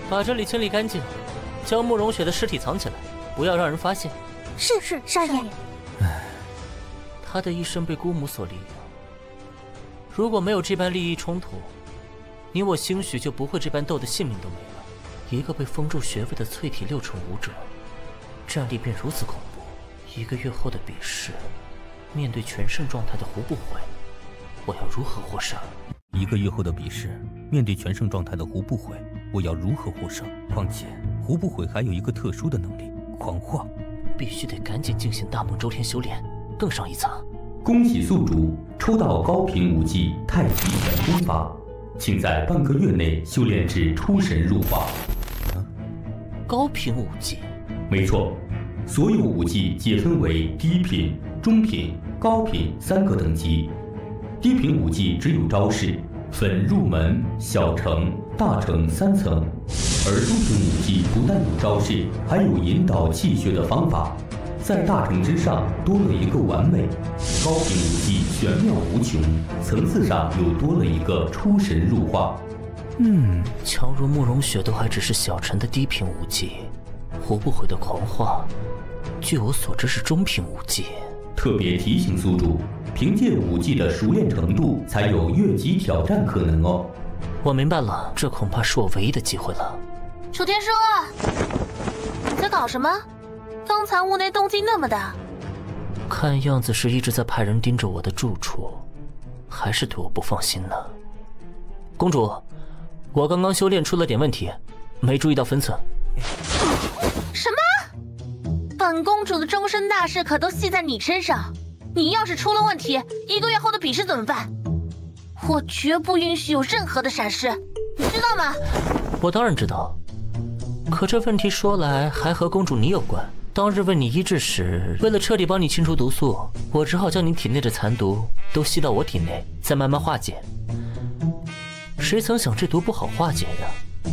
Speaker 15: 把这里清理干净，将慕容雪的尸体藏起来，不要让人发现。
Speaker 12: 是是，少爷。
Speaker 15: 唉，他的一生被姑母所利用，如果没有这般利益冲突，你我兴许就不会这般斗得性命都没了。一个被封住穴位的淬体六重武者，战力便如此恐怖。一个月后的比试，面对全胜状态的胡不悔，我要如何获胜？
Speaker 11: 一个月后的比试，面对全胜状态的胡不悔，我要如何获胜？况且胡不悔还有一个特殊的能力——狂化，
Speaker 15: 必须得赶紧进行大梦周天修炼，更上一层。
Speaker 4: 恭喜宿主抽到高频武技太极拳功法，请在半个月内修炼至出神入化。
Speaker 15: 高频武技？
Speaker 4: 没错，所有武技皆分为低频、中频、高频三个等级。低频武技只有招式，分入门、小成、大成三层，而中频武技不但有招式，还有引导气血的方法，在大成之上多了一个完美。高频武技玄妙无穷，层次上又多了一个出神入化。
Speaker 15: 嗯，强如慕容雪都还只是小成的低频武技，胡不悔的狂化，据我所知是中频武技。
Speaker 4: 特别提醒宿主，凭借武技的熟练程度，才有越级挑战可能哦。
Speaker 15: 我明白了，这恐怕是我唯一的机会了。
Speaker 8: 楚天舒，你在搞什么？刚才屋内动静那么大，
Speaker 15: 看样子是一直在派人盯着我的住处，还是对我不放心呢？公主，我刚刚修炼出了点问题，没注意到分寸。
Speaker 8: 什么？本公主的终身大事可都系在你身上，你要是出了问题，一个月后的比试怎么办？我绝不允许有任何的闪失，你知道吗？
Speaker 15: 我当然知道，可这问题说来还和公主你有关。当日为你医治时，为了彻底帮你清除毒素，我只好将你体内的残毒都吸到我体内，再慢慢化解。谁曾想这毒不好化解呀？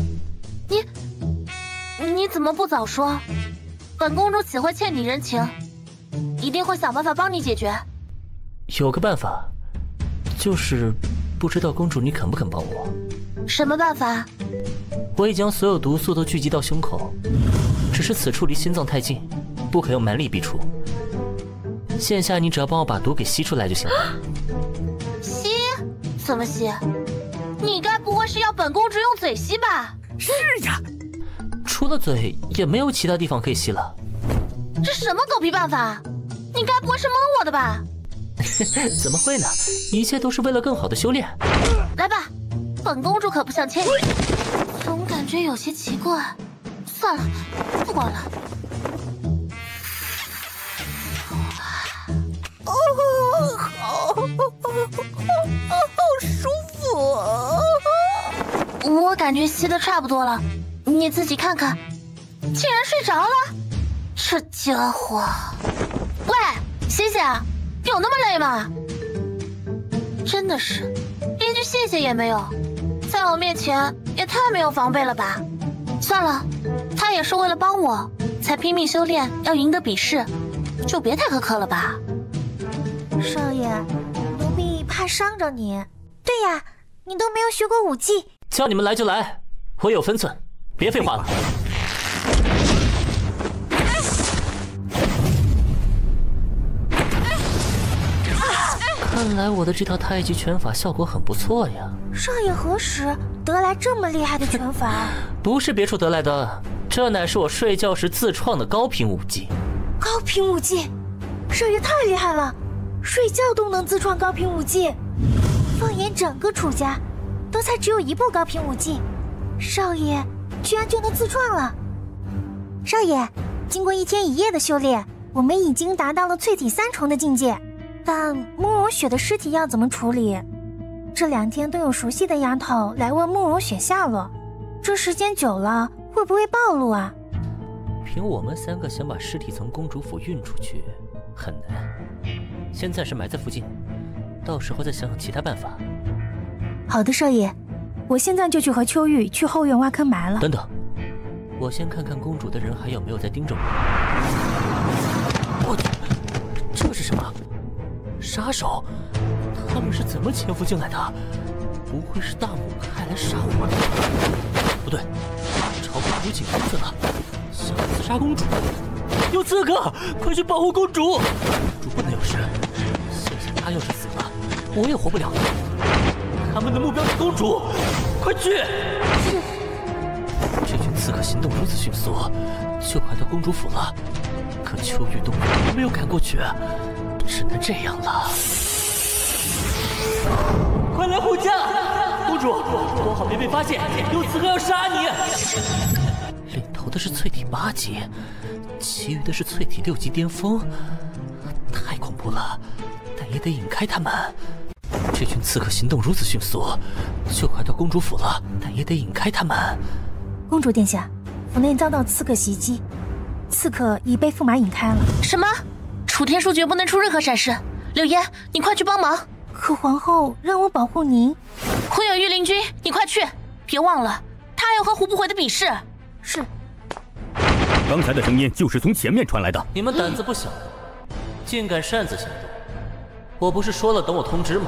Speaker 8: 你你怎么不早说？本公主岂会欠你人情，一定会想办法帮你解决。
Speaker 15: 有个办法，就是不知道公主你肯不肯帮我？
Speaker 8: 什么办法？
Speaker 15: 我已将所有毒素都聚集到胸口，只是此处离心脏太近，不可用蛮力逼出。现下你只要帮我把毒给吸出来就行了。
Speaker 8: 吸？怎么吸？你该不会是要本公主用嘴吸吧？
Speaker 10: 是呀，
Speaker 15: 除了嘴也没有其他地方可以吸了。
Speaker 8: 这什么狗屁办法？你该不会是蒙我的吧？
Speaker 15: 怎么会呢？一切都是为了更好的修炼。
Speaker 8: 来吧，本公主可不想欠你。总感觉有些奇怪，算了，不管了。
Speaker 2: 哦，好，好舒服啊！
Speaker 8: 我感觉吸的差不多了，你自己看看。竟然睡着了，这家伙！喂，谢谢，有那么累吗？真的是，连句谢谢也没有，在我面前也太没有防备了吧？算了，他也是为了帮我才拼命修炼，要赢得比试，就别太苛刻了吧。
Speaker 12: 少爷，奴婢怕伤着你。对呀，你都没有学过武技。
Speaker 15: 叫你们来就来，我有分寸，别废话了。看来我的这套太极拳法效果很不错呀。
Speaker 12: 少爷何时得来这么厉害的拳法？
Speaker 15: 不是别处得来的，这乃是我睡觉时自创的高频武技。
Speaker 12: 高频武技，少爷太厉害了，睡觉都能自创高频武技。放眼整个楚家，都才只有一部高频武技，少爷居然就能自创了。少爷，经过一天一夜的修炼，我们已经达到了淬体三重的境界。但慕容雪的尸体要怎么处理？这两天都有熟悉的丫头来问慕容雪下落，这时间久了会不会暴露啊？
Speaker 15: 凭我们三个想把尸体从公主府运出去很难，先暂时埋在附近，到时候再想想其他办法。
Speaker 12: 好的，少爷，我现在就去和秋玉去后院挖坑埋了。
Speaker 15: 等等，我先看看公主的人还有没有在盯着我。我天，这是什么？杀手？他们是怎么潜伏进来的？不会是大母派来杀我的？不对，这有紧箍子了，想要刺杀公主。有刺客，快去保护公主！公主不能有事，现在她要是死了，我也活不了了。他们的目标是公主，快去！
Speaker 12: 是。
Speaker 15: 这群刺客行动如此迅速，就快到公主府了。可秋玉洞还没有赶过去，只能这样了。快来护驾！公主，躲好别被发现，有刺客要杀你！领头的是淬体八级，其余的是淬体六级巅峰，太恐怖了，但也得引开他们。这群刺客行动如此迅速，就快到公主府了，但也得引开他们。
Speaker 12: 公主殿下，府内遭到刺客袭击，刺客已被驸马引开了。
Speaker 8: 什么？楚天书绝不能出任何闪失。柳烟，你快去帮忙。
Speaker 12: 可皇后让我保护您。
Speaker 8: 会有御林军，你快去，别忘了，他还要和胡不悔的比试。
Speaker 12: 是。
Speaker 11: 刚才的声音就是从前面传来的。
Speaker 15: 你们胆子不小，竟敢擅自行动！我不是说了等我通知吗？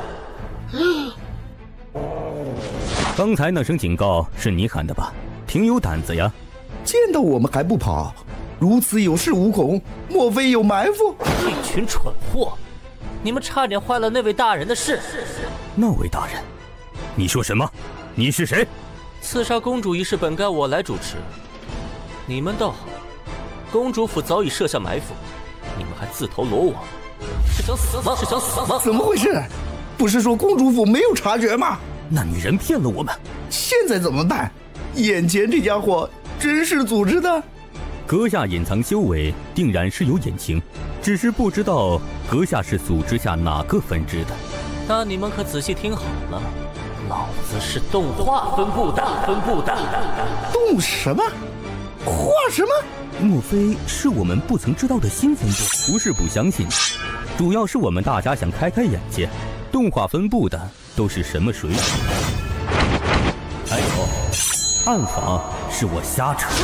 Speaker 11: 刚才那声警告是你喊的吧？挺有胆子呀！
Speaker 9: 见到我们还不跑，如此有恃无恐，莫非有埋伏？
Speaker 15: 一群蠢货！你们差点坏了那位大人的事。
Speaker 11: 那位大人？你说什么？你是谁？
Speaker 15: 刺杀公主一事本该我来主持，你们倒好，公主府早已设下埋伏，你们还自投罗网，是想死吗？是想死吗？
Speaker 9: 怎么回事？不是说公主府没有察觉吗？
Speaker 11: 那女人骗了我们，
Speaker 9: 现在怎么办？眼前这家伙真是组织的。
Speaker 11: 阁下隐藏修为，定然是有隐情，只是不知道阁下是组织下哪个分支的。
Speaker 15: 那你们可仔细听好了，老子是动画分部的，分部的。
Speaker 9: 动什么？画什么？
Speaker 11: 莫非是我们不曾知道的新分部？不是不相信，主要是我们大家想开开眼界。动画分部的都是什么水准？还有，暗访是我瞎扯。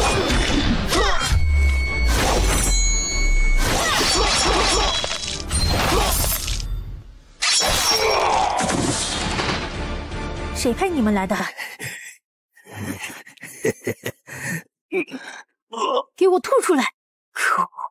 Speaker 12: 谁派你们来的？给我吐出来！可恶！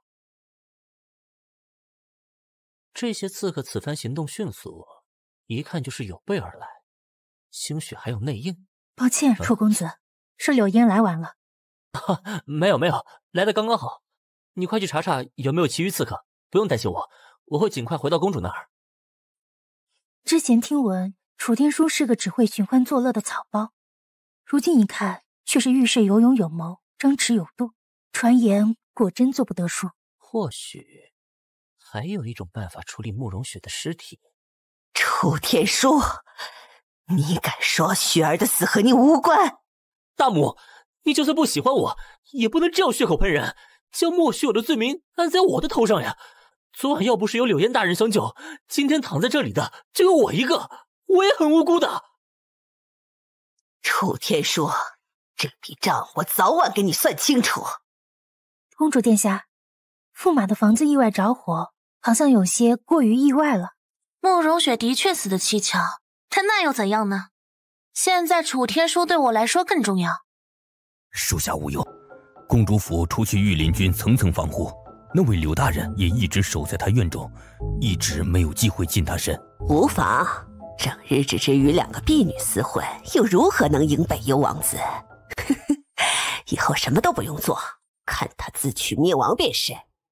Speaker 15: 这些刺客此番行动迅速，一看就是有备而来，兴许还有内应。
Speaker 12: 抱歉，楚公子，是柳烟来晚了。
Speaker 15: 啊，没有没有，来的刚刚好。你快去查查有没有其余刺客，不用担心我，我会尽快回到公主那儿。
Speaker 12: 之前听闻楚天书是个只会寻欢作乐的草包，如今一看却是遇事有勇有谋，张弛有度，传言果真做不得数。
Speaker 15: 或许还有一种办法处理慕容雪的尸体。
Speaker 13: 楚天书，你敢说雪儿的死和你无关？
Speaker 15: 大母，你就算不喜欢我，也不能这样血口喷人，将莫须有的罪名安在我的头上呀！昨晚要不是有柳烟大人相救，今天躺在这里的就有我一个，我也很无辜的。
Speaker 13: 楚天书，这笔账我早晚给你算清楚。
Speaker 12: 公主殿下，驸马的房子意外着火，好像有些过于意外了。
Speaker 8: 慕容雪的确死得蹊跷，但那又怎样呢？现在楚天书对我来说更重要。
Speaker 11: 属下无忧，公主府除去御林军层层防护，那位柳大人也一直守在他院中，一直没有机会近他身。
Speaker 13: 无妨，整日只知与两个婢女厮混，又如何能赢北幽王子？以后什么都不用做，看他自取灭亡便是。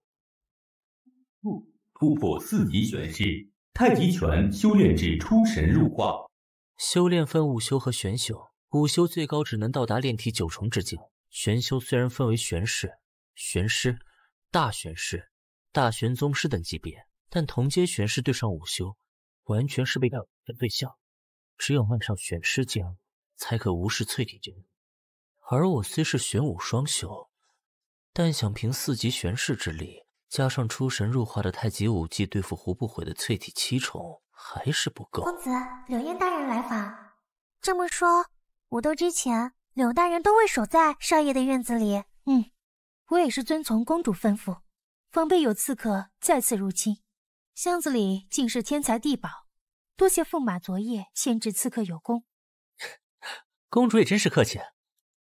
Speaker 4: 突破四级玄师，太极拳修炼至出神入化。
Speaker 15: 修炼分午修和玄修，午修最高只能到达炼体九重之境，玄修虽然分为玄士、玄师、大玄师、大玄宗师等级别，但同阶玄师对上午修，完全是被带的对象。只有迈上玄师境，才可无视淬体境。而我虽是玄武双修，但想凭四级玄士之力，加上出神入化的太极武技对付胡不悔的淬体七重，还是不够。
Speaker 12: 公子，柳烟大人来访。这么说，武斗之前，柳大人都会守在少爷的院子里。嗯，我也是遵从公主吩咐，防备有刺客再次入侵。箱子里尽是天才地宝，多谢驸马昨夜牵制刺客有功。
Speaker 15: 公主也真是客气。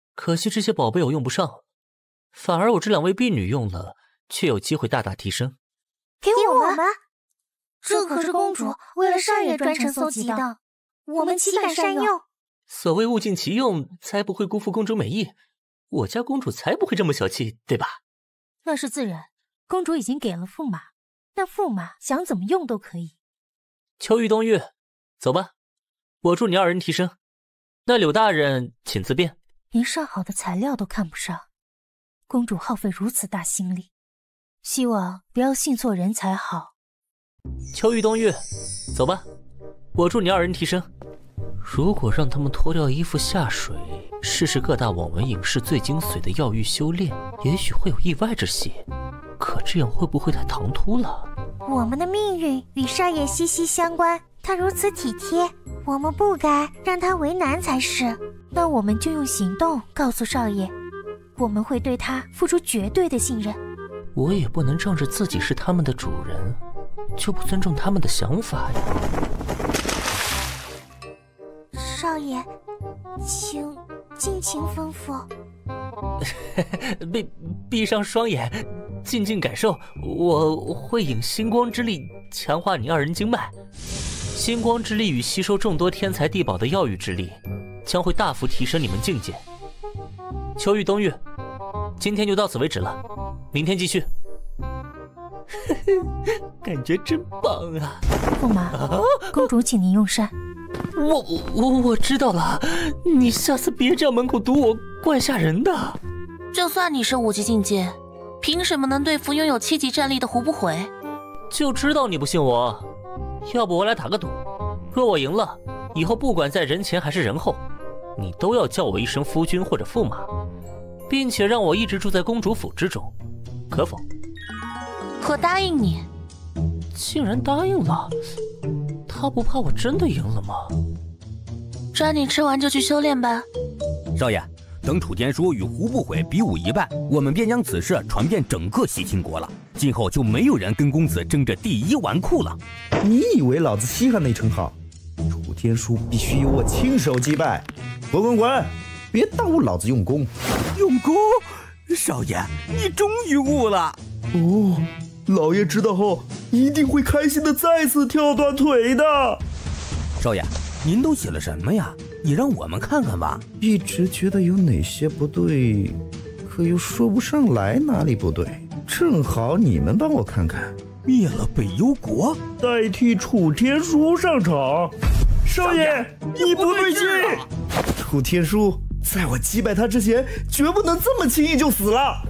Speaker 15: 可惜这些宝贝我用不上，反而我这两位婢女用了，却有机会大大提升。
Speaker 12: 给我们？这可是公主为了少爷专程搜集的，我们岂敢善用？
Speaker 15: 所谓物尽其用，才不会辜负公主美意。我家公主才不会这么小气，对吧？
Speaker 17: 那是自然，公主已经给了驸马，那驸马想怎么用都可以。
Speaker 15: 秋玉、冬玉，走吧，我助你二人提升。那柳大人，请自便。
Speaker 17: 连上好的材料都看不上，公主耗费如此大心力，希望不要信错人才好。
Speaker 15: 秋玉、冬玉，走吧，我助你二人提升。如果让他们脱掉衣服下水，试试各大网文影视最精髓的药浴修炼，也许会有意外之喜。可这样会不会太唐突了？
Speaker 12: 我们的命运与少爷息息相关，他如此体贴，我们不该让他为难才是。
Speaker 17: 那我们就用行动告诉少爷，我们会对他付出绝对的信任。
Speaker 15: 我也不能仗着自己是他们的主人，就不尊重他们的想法呀。
Speaker 12: 少爷，请尽情吩咐。
Speaker 15: 闭闭上双眼，静静感受。我会引星光之力强化你二人经脉，星光之力与吸收众多天才地宝的药浴之力，将会大幅提升你们境界。秋玉、冬玉，今天就到此为止了，明天继续。感觉真棒啊！
Speaker 17: 驸马，啊、公主请您用膳。
Speaker 15: 我我我知道了，你下次别这样满口堵我，怪吓人的。
Speaker 8: 就算你是五级境界，凭什么能对付拥有七级战力的胡不悔？
Speaker 15: 就知道你不信我，要不我来打个赌，若我赢了，以后不管在人前还是人后，你都要叫我一声夫君或者驸马，并且让我一直住在公主府之中，可否？
Speaker 8: 我答应你。
Speaker 15: 竟然答应了？他不怕我真的赢了吗？
Speaker 8: 抓紧吃完就去修炼吧。
Speaker 6: 少爷，等楚天舒与胡不悔比武一半，我们便将此事传遍整个西秦国了。今后就没有人跟公子争着第一纨绔了。
Speaker 9: 你以为老子稀罕那称号？楚天舒必须由我亲手击败！滚滚滚！别耽误老子用功。
Speaker 5: 用功？少爷，你终于悟了。
Speaker 14: 哦。老爷知道后一定会开心的再次跳断腿的。
Speaker 6: 少爷，您都写了什么呀？也让我们看看吧。
Speaker 9: 一直觉得有哪些不对，可又说不上来哪里不对。正好你们帮我看看。
Speaker 6: 灭了北幽国，
Speaker 14: 代替楚天舒上场。少爷，你不对劲！
Speaker 9: 楚天舒，在我击败他之前，绝不能这么轻易就死了。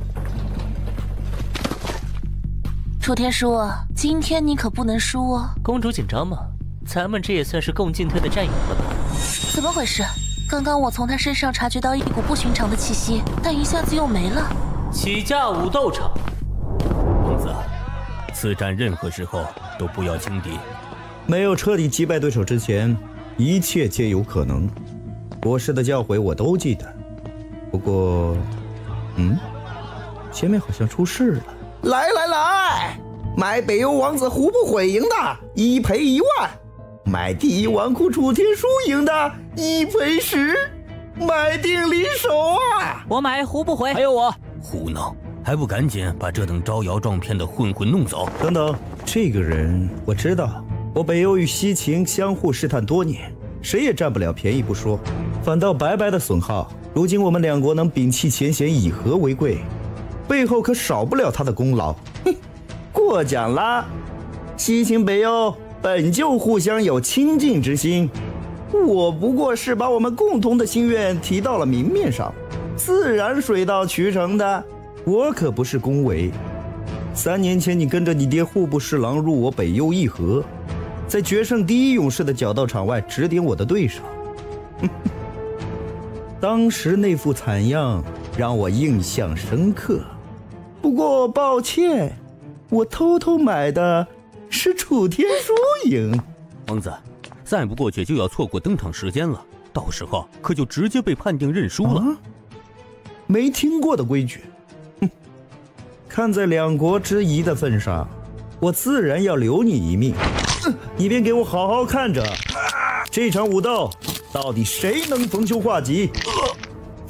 Speaker 8: 楚天舒，今天你可不能输哦。
Speaker 15: 公主紧张吗？咱们这也算是共进退的战友了吧？
Speaker 8: 怎么回事？刚刚我从他身上察觉到一股不寻常的气息，但一下子又没了。
Speaker 15: 起驾武斗场。
Speaker 6: 公子，此战任何时候都不要轻敌。
Speaker 9: 没有彻底击败对手之前，一切皆有可能。国师的教诲我都记得。不过，嗯，前面好像出事了。来来来，买北幽王子胡不悔赢的，一赔一万；买第一纨绔楚天舒赢的，一赔十。买定离手啊！
Speaker 10: 我买胡不悔。
Speaker 6: 还有我。胡闹，还不赶紧把这等招摇撞骗的混混弄走！
Speaker 9: 等等，这个人我知道，我北幽与西秦相互试探多年，谁也占不了便宜不说，反倒白白的损耗。如今我们两国能摒弃前嫌，以和为贵。背后可少不了他的功劳。哼，过奖啦！西秦北幽本就互相有亲近之心，我不过是把我们共同的心愿提到了明面上，自然水到渠成的。我可不是恭维。三年前你跟着你爹户部侍郎入我北幽议和，在决胜第一勇士的角斗场外指点我的对手。当时那副惨样让我印象深刻。不过抱歉，我偷偷买的是楚天舒赢。
Speaker 6: 王子，再不过去就要错过登场时间了，到时候可就直接被判定认输了。啊、
Speaker 9: 没听过的规矩，哼！看在两国之谊的份上，我自然要留你一命。你便给我好好看着，这场武斗到底谁能逢凶化吉？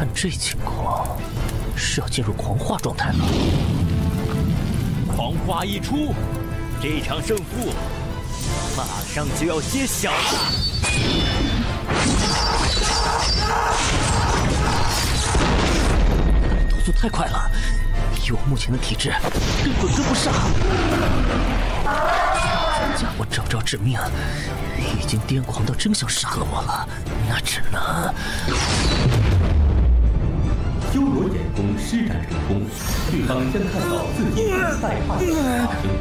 Speaker 15: 看这情况，是要进入狂化状态了。
Speaker 7: 狂化一出，这场胜负马上就要揭晓了。
Speaker 15: 动作太快了，以我目前的体质，根本跟不上。这家伙招招致命，已经癫狂到真想杀了我了，那只能……
Speaker 4: 修罗眼功施展成功，对方将看到自己害怕的发生。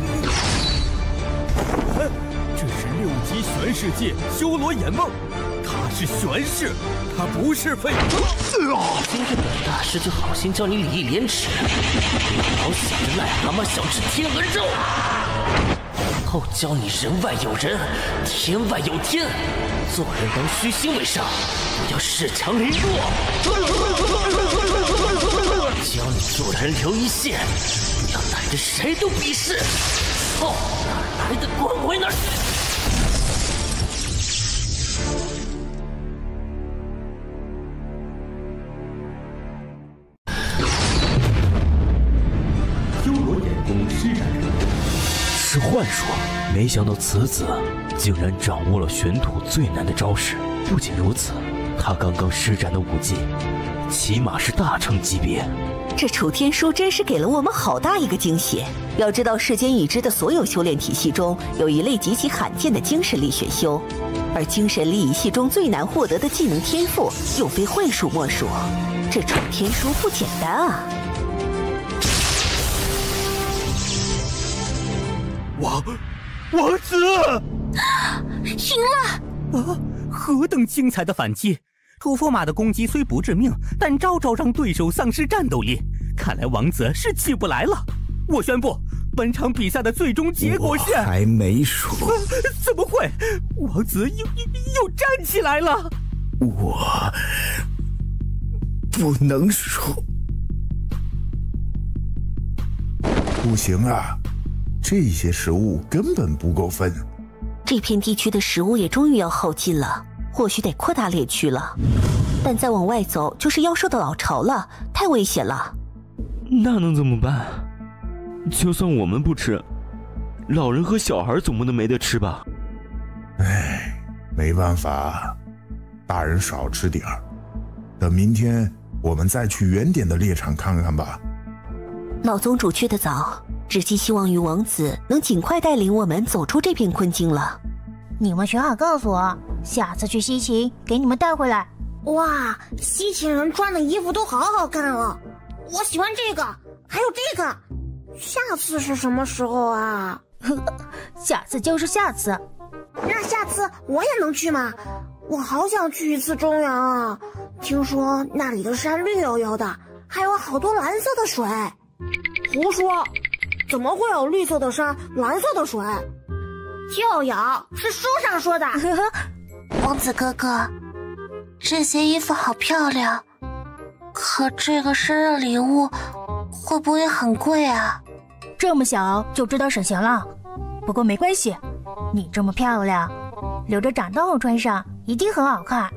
Speaker 3: 这是六级玄世界修罗眼梦，他是玄世，他不是废物。
Speaker 15: 今天本大师就好心教你礼义廉耻，老想着癞蛤蟆想吃天鹅肉。后教你人外有人，天外有天，做人当虚心为上，不要恃强凌弱。教你做人留一线，不要逮着谁都鄙视。操，哪来的滚回哪儿去！
Speaker 4: 修罗眼功施展成功。
Speaker 18: 是幻术，没想到此子竟然掌握了玄土最难的招式。不仅如此，他刚刚施展的武技，起码是大成级别。
Speaker 13: 这楚天书真是给了我们好大一个惊喜。要知道，世间已知的所有修炼体系中，有一类极其罕见的精神力选修，而精神力一系中最难获得的技能天赋，又非幻术莫属。这楚天书不简单啊！
Speaker 5: 王王子
Speaker 8: 赢了！
Speaker 11: 啊，何等精彩的反击！土佛马的攻击虽不致命，但招招让对手丧失战斗力。看来王子是起不来了。我宣布，本场比赛的最终结果是……
Speaker 14: 我还没说。
Speaker 11: 啊、怎么会？王子又又站起来了。
Speaker 14: 我不能说。
Speaker 19: 不行啊，这些食物根本不够分。
Speaker 13: 这片地区的食物也终于要耗尽了。或许得扩大猎区了，但再往外走就是妖兽的老巢了，太危险了。
Speaker 18: 那能怎么办？就算我们不吃，老人和小孩总不能没得吃吧？
Speaker 19: 唉，没办法，大人少吃点儿。等明天我们再去远点的猎场看看吧。
Speaker 13: 老宗主去得早，只寄希望于王子能尽快带领我们走出这片困境了。
Speaker 12: 你们选好告诉我，下次去西秦给你们带回来。
Speaker 20: 哇，西秦人穿的衣服都好好看哦，我喜欢这个，还有这个。下次是什么时候啊？
Speaker 12: 下次就是下次。
Speaker 20: 那下次我也能去吗？我好想去一次中原啊！听说那里的山绿油油的，还有好多蓝色的水。胡说，怎么会有绿色的山、蓝色的水？就有，是书上说的。
Speaker 8: 王子哥哥，这些衣服好漂亮，可这个生日礼物会不会很贵啊？
Speaker 12: 这么小就知道省钱了。不过没关系，你这么漂亮，留着长大后穿上一定很好看。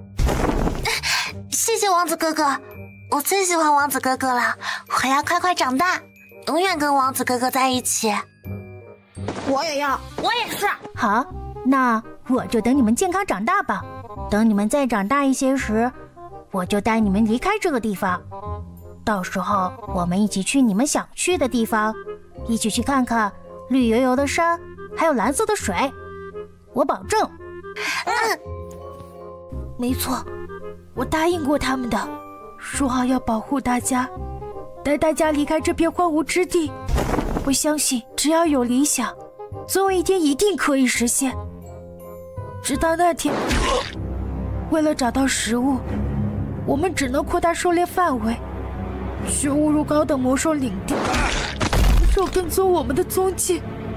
Speaker 8: 谢谢王子哥哥，我最喜欢王子哥哥了，我要快快长大，永远跟王子哥哥在一起。
Speaker 20: 我也要，我也是。
Speaker 12: 好，那我就等你们健康长大吧。等你们再长大一些时，我就带你们离开这个地方。到时候我们一起去你们想去的地方，一起去看看绿油油的山，还有蓝色的水。我保证。
Speaker 8: 嗯，
Speaker 12: 没错，我答应过他们的，说好要保护大家，带大家离开这片荒芜之地。我相信只要有理想，总有一天一定可以实现。直到那天，为了找到食物，我们只能扩大狩猎范围，去误入高等魔兽领地，又跟踪我们的踪迹，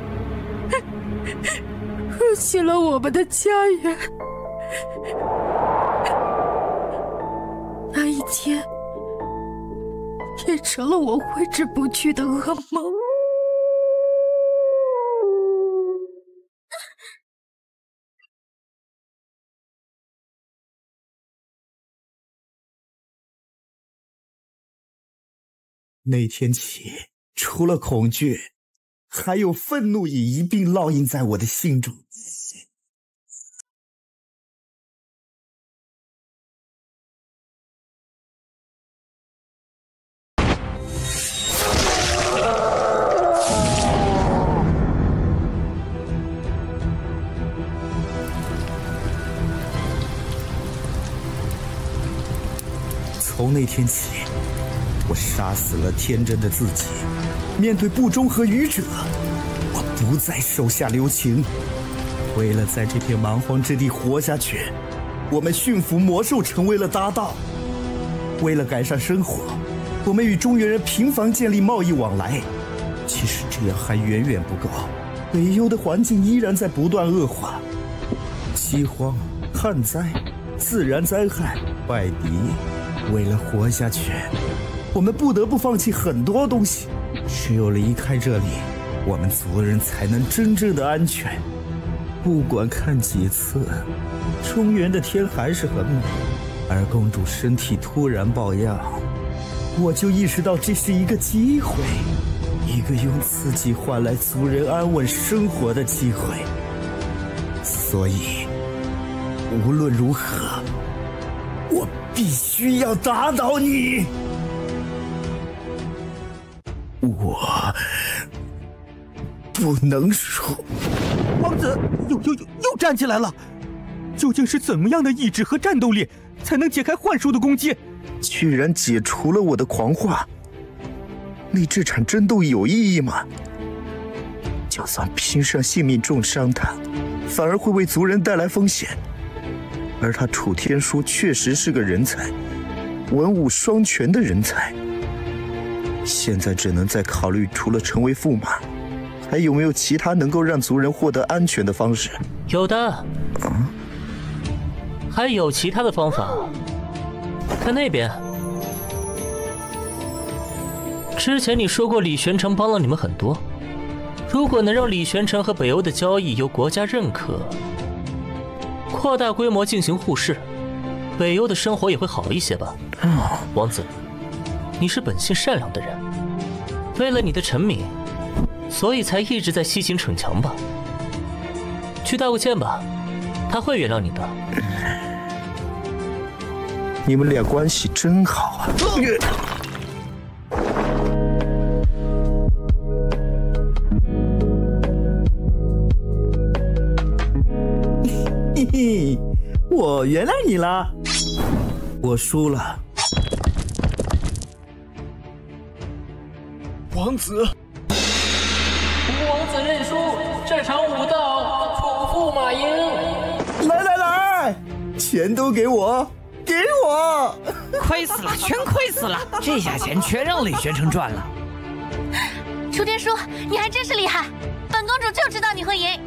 Speaker 12: 入侵了我们的家园。那一天也成了我挥之不去的噩梦。
Speaker 9: 那天起，除了恐惧，还有愤怒也一并烙印在我的心中。从那天起，我杀死了天真的自己。面对不忠和愚者，我不再手下留情。为了在这片蛮荒之地活下去，我们驯服魔兽成为了搭档。为了改善生活，我们与中原人频繁建立贸易往来。其实这样还远远不够，北幽的环境依然在不断恶化，饥荒、旱灾、自然灾害、外敌。为了活下去，我们不得不放弃很多东西。只有离开这里，我们族人才能真正的安全。不管看几次，中原的天还是很美，而公主身体突然抱恙，我就意识到这是一个机会，一个用自己换来族人安稳生活的机会。所以，无论如何，我必须要打倒你！我不能输。
Speaker 11: 王子又又又又站起来了，究竟是怎么样的意志和战斗力，才能解开幻术的攻击？
Speaker 9: 居然解除了我的狂化，那这场争斗有意义吗？就算拼上性命重伤他，反而会为族人带来风险。而他楚天舒确实是个人才，文武双全的人才。现在只能再考虑，除了成为驸马，还有没有其他能够让族人获得安全的方式？
Speaker 15: 有的，嗯、还有其他的方法。看那边，之前你说过李玄成帮了你们很多，如果能让李玄成和北欧的交易由国家认可，扩大规模进行互市，北欧的生活也会好一些吧。嗯、王子，你是本性善良的人，为了你的臣民，所以才一直在西行逞强吧。去道个歉吧，他会原谅你的。
Speaker 9: 你们俩关系真好啊！嘿嘿，我原谅你了，我输了。
Speaker 6: 王子，
Speaker 1: 王子认输，这场武斗楚驸马赢。
Speaker 9: 来来来，钱都给我，给我！
Speaker 10: 亏死了，全亏死了，这下钱全让李玄成赚了。
Speaker 8: 楚天舒，你还真是厉害，本公主就知道你会赢。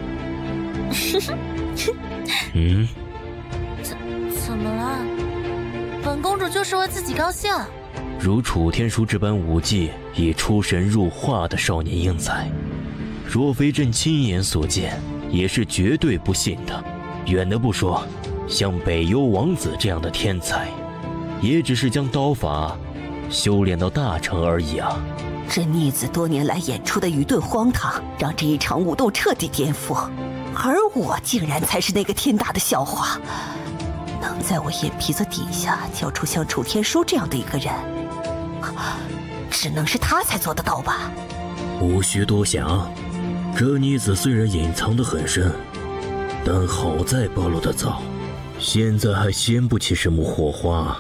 Speaker 16: 嗯，
Speaker 8: 怎怎么了？本公主就是为自己高兴。
Speaker 18: 如楚天舒这般武技已出神入化的少年英才，若非朕亲眼所见，也是绝对不信的。远的不说，像北幽王子这样的天才，也只是将刀法修炼到大成而已啊！
Speaker 13: 这逆子多年来演出的愚钝荒唐，让这一场武斗彻底颠覆，而我竟然才是那个天大的笑话。能在我眼皮子底下教出像楚天舒这样的一个人，只能是他才做得到吧？
Speaker 18: 无需多想，这逆子虽然隐藏得很深，但好在暴露得早，现在还掀不起什么火花。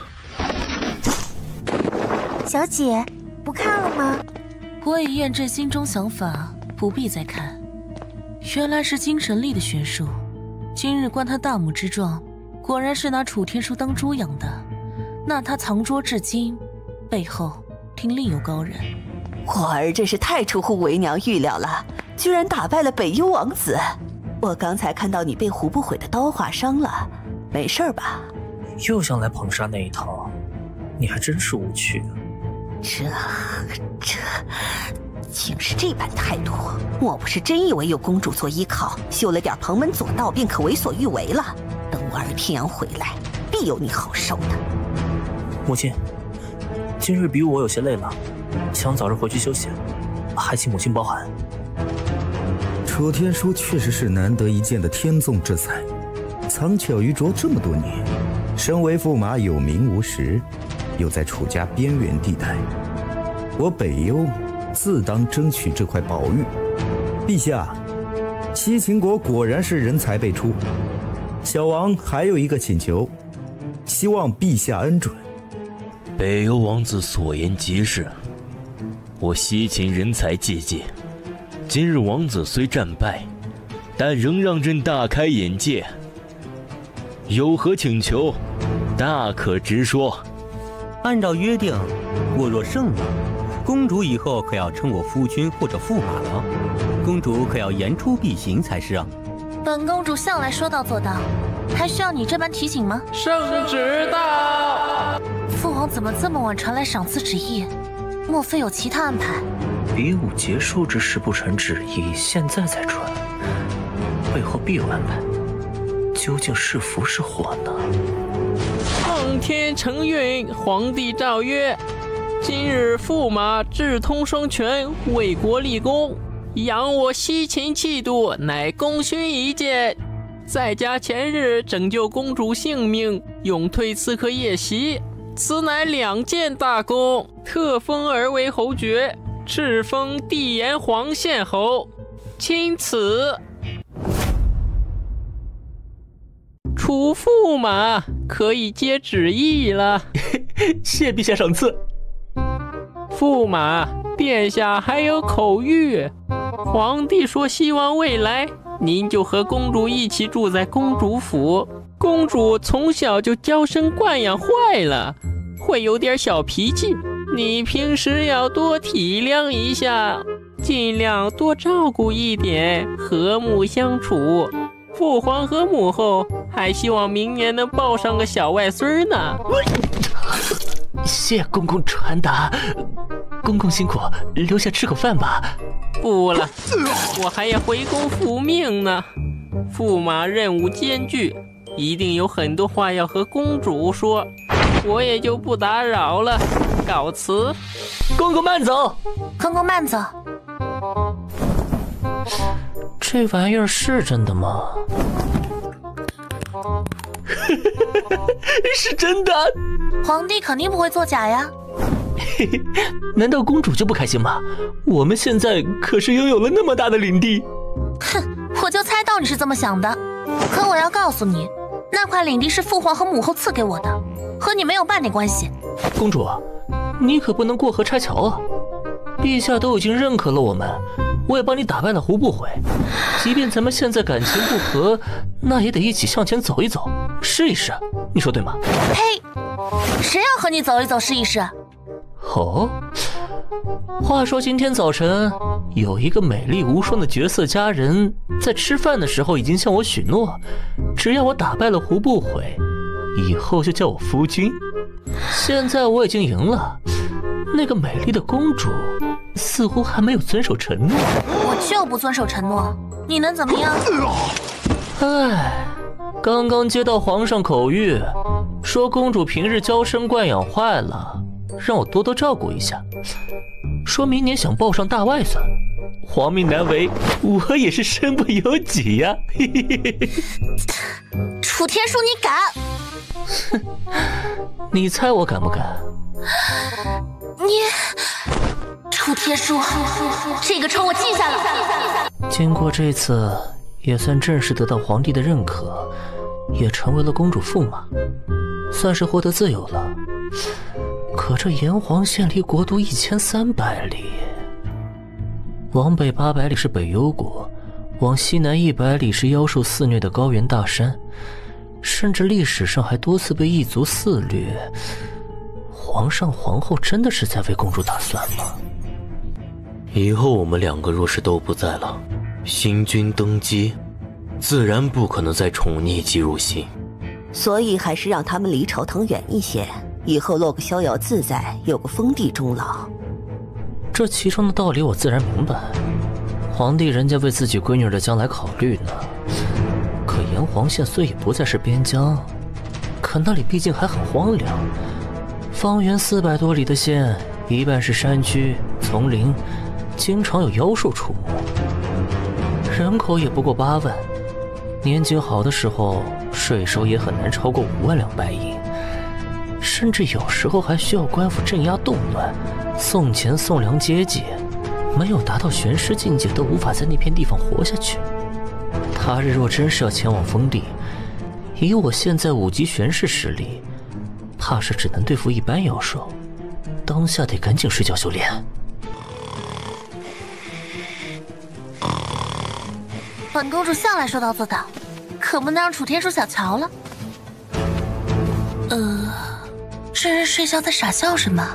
Speaker 12: 小姐，不看了吗？
Speaker 8: 我已验证心中想法，不必再看。原来是精神力的玄术，今日观他大拇之状，果然是拿楚天舒当猪养的。那他藏拙至今，背后定另有高人。
Speaker 13: 我儿真是太出乎为娘预料了，居然打败了北幽王子。我刚才看到你被胡不悔的刀划伤了，没事吧？
Speaker 15: 又想来捧杀那一套，你还真是无趣。
Speaker 13: 这这竟是这般态度，莫不是真以为有公主做依靠，修了点旁门左道便可为所欲为了？等我儿天阳回来，必有你好受的。
Speaker 15: 母亲，今日比武我有些累了， 想早日回去休息，还请母亲包涵。
Speaker 9: 楚天舒确实是难得一见的天纵之才，藏巧于拙这么多年，身为驸马有名无实，又在楚家边缘地带，我北幽自当争取这块宝玉。陛下，西秦国果然是人才辈出。小王还有一个请求，希望陛下恩准。
Speaker 18: 北幽王子所言极是，我西秦人才济济，今日王子虽战败，但仍让朕大开眼界。有何请求，大可直说。
Speaker 11: 按照约定，我若胜了，公主以后可要称我夫君或者驸马了。公主可要言出必行才是啊。
Speaker 8: 本公主向来说到做到，还需要你这般提醒吗？
Speaker 1: 圣旨到。
Speaker 8: 父皇怎么这么晚传来赏赐旨意？莫非有其他安排？
Speaker 15: 比武结束之时不传旨意，现在才传，背后必有安排。究竟是福是祸呢？
Speaker 1: 奉天承运，皇帝诏曰：今日驸马智通双全，为国立功，扬我西秦气度，乃功勋一件。再加前日拯救公主性命，勇退刺客夜袭，此乃两件大功，特封而为侯爵，敕封帝炎黄县侯。钦此。楚驸马可以接旨意了。
Speaker 15: 谢陛下赏赐。
Speaker 1: 驸马，殿下还有口谕，皇帝说希望未来您就和公主一起住在公主府。公主从小就娇生惯养坏了，会有点小脾气，你平时要多体谅一下，尽量多照顾一点，和睦相处。父皇和母后还希望明年能抱上个小外孙呢。
Speaker 15: 谢公公传达，公公辛苦，留下吃口饭吧。
Speaker 1: 不了，我还要回宫复命呢。驸马任务艰巨，一定有很多话要和公主说，我也就不打扰了，告辞。
Speaker 15: 公公慢走。
Speaker 8: 公公慢走。
Speaker 15: 这玩意儿是真的吗？是真的。
Speaker 8: 皇帝肯定不会作假呀。
Speaker 15: 难道公主就不开心吗？我们现在可是拥有了那么大的领地。
Speaker 8: 哼，我就猜到你是这么想的。可我要告诉你，那块领地是父皇和母后赐给我的，和你没有半点关系。
Speaker 15: 公主，你可不能过河拆桥啊！陛下都已经认可了我们，我也帮你打败了胡不悔。即便咱们现在感情不和，那也得一起向前走一走，试一试，你说对吗？
Speaker 8: 呸！谁要和你走一走试一试？
Speaker 15: 哦，话说今天早晨有一个美丽无双的绝色佳人，在吃饭的时候已经向我许诺，只要我打败了胡不悔，以后就叫我夫君。现在我已经赢了，那个美丽的公主似乎还没有遵守承诺。
Speaker 8: 我就不遵守承诺，你能怎么样？
Speaker 15: 唉，刚刚接到皇上口谕，说公主平日娇生惯养坏了，让我多多照顾一下，说明年想抱上大外孙，皇命难违，我也是身不由己呀。
Speaker 8: 楚天舒，你敢？
Speaker 15: 哼，你猜我敢不敢？
Speaker 8: 你，楚天舒，这个仇我记下了。
Speaker 15: 经过这次，也算正式得到皇帝的认可，也成为了公主驸马，算是获得自由了。可这炎黄县离国都一千三百里，往北八百里是北幽国，往西南一百里是妖兽肆虐的高原大山，甚至历史上还多次被异族肆掠。皇上皇后真的是在为公主打算吗？
Speaker 18: 以后我们两个若是都不在了，新君登基，自然不可能再宠溺姬入心，
Speaker 13: 所以还是让他们离朝堂远一些，以后落个逍遥自在，有个封地终老。
Speaker 15: 这其中的道理我自然明白，皇帝人家为自己闺女的将来考虑呢。可炎黄县虽已不再是边疆，可那里毕竟还很荒凉，方圆四百多里的县一半是山区丛林，经常有妖兽出没，人口也不过八万，年景好的时候税收也很难超过五万两白银，甚至有时候还需要官府镇压动乱，送钱送粮接济，没有达到玄师境界都无法在那片地方活下去。他日若真是要前往封地，以我现在五级玄师实力，怕是只能对付一般妖兽，当下得赶紧睡觉修炼。
Speaker 8: 本公主向来说到做到，可不能让楚天舒小瞧了。呃，这人睡觉在傻笑什么？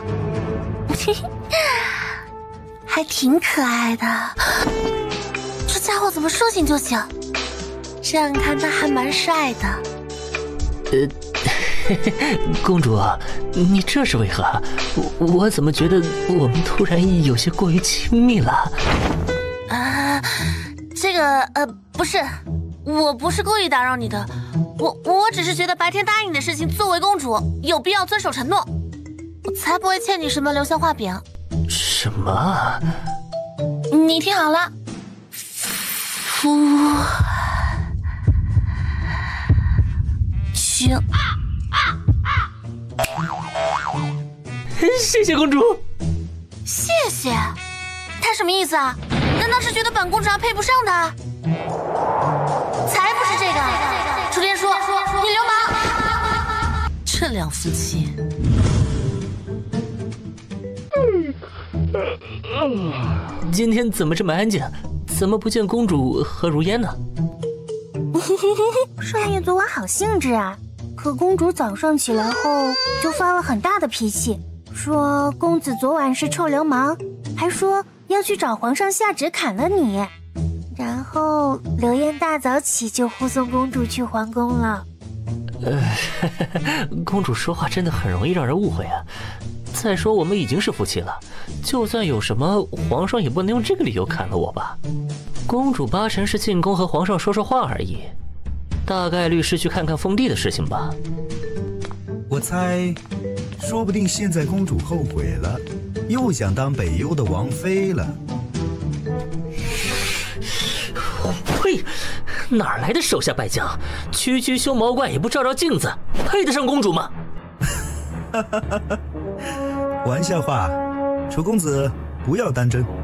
Speaker 8: 还挺可爱的。这家伙怎么说醒就醒？这样看他还蛮帅的。
Speaker 15: 呃，公主，你这是为何？我我怎么觉得我们突然有些过于亲密了？
Speaker 8: 啊，这个呃不是，我不是故意打扰你的，我我只是觉得白天答应的事情，作为公主有必要遵守承诺，我才不会欠你什么留下画饼。
Speaker 15: 什么？
Speaker 8: 你听好了，夫君。
Speaker 15: 谢谢公主。
Speaker 8: 谢谢？他什么意思啊？难道是觉得本公主还配不上他？才不是这个！楚天舒，你流氓！这两夫妻。
Speaker 15: 今天怎么这么安静？怎么不见公主和如烟呢？
Speaker 12: 少爷昨晚好兴致啊，可公主早上起来后就发了很大的脾气，说公子昨晚是臭流氓，还说要去找皇上下旨砍了你。然后流烟大早起就护送公主去皇宫了。
Speaker 15: 呃，公主说话真的很容易让人误会啊。再说我们已经是夫妻了，就算有什么，皇上也不能用这个理由砍了我吧。公主八成是进宫和皇上说说话而已，大概率是去看看封地的事情吧。
Speaker 9: 我猜，说不定现在公主后悔了，又想当北幽的王妃了。
Speaker 15: 呸！哪来的手下败将？区区修毛怪也不照照镜子，配得上公主吗？
Speaker 9: 玩笑话，楚公子不要当真。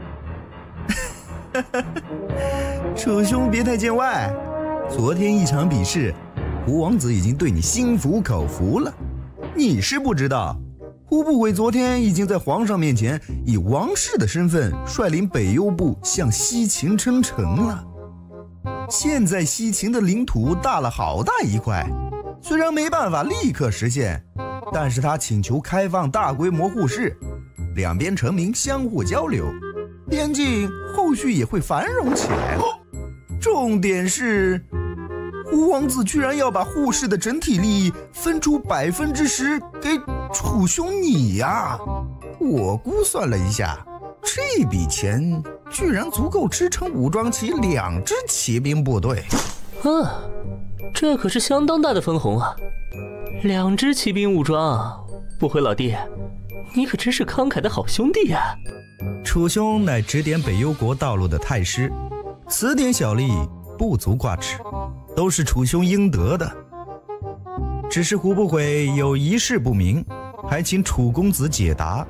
Speaker 9: 楚兄别太见外，昨天一场比试，胡王子已经对你心服口服了。你是不知道，胡不悔昨天已经在皇上面前以王室的身份率领北幽部向西秦称臣了。现在西秦的领土大了好大一块，虽然没办法立刻实现，但是他请求开放大规模互市，两边臣民相互交流，边境后续也会繁荣起来了。重点是，胡王子居然要把互市的整体利益分出百分之十给楚兄你呀！我估算了一下，这笔钱居然足够支撑武装起两支骑兵部队。
Speaker 15: 啊，这可是相当大的分红啊！两支骑兵武装，不回老弟，你可真是慷慨的好兄弟呀！
Speaker 9: 楚兄乃指点北幽国道路的太师，此点小利不足挂齿，都是楚兄应得的。只是胡不悔有一事不明，还请楚公子解答。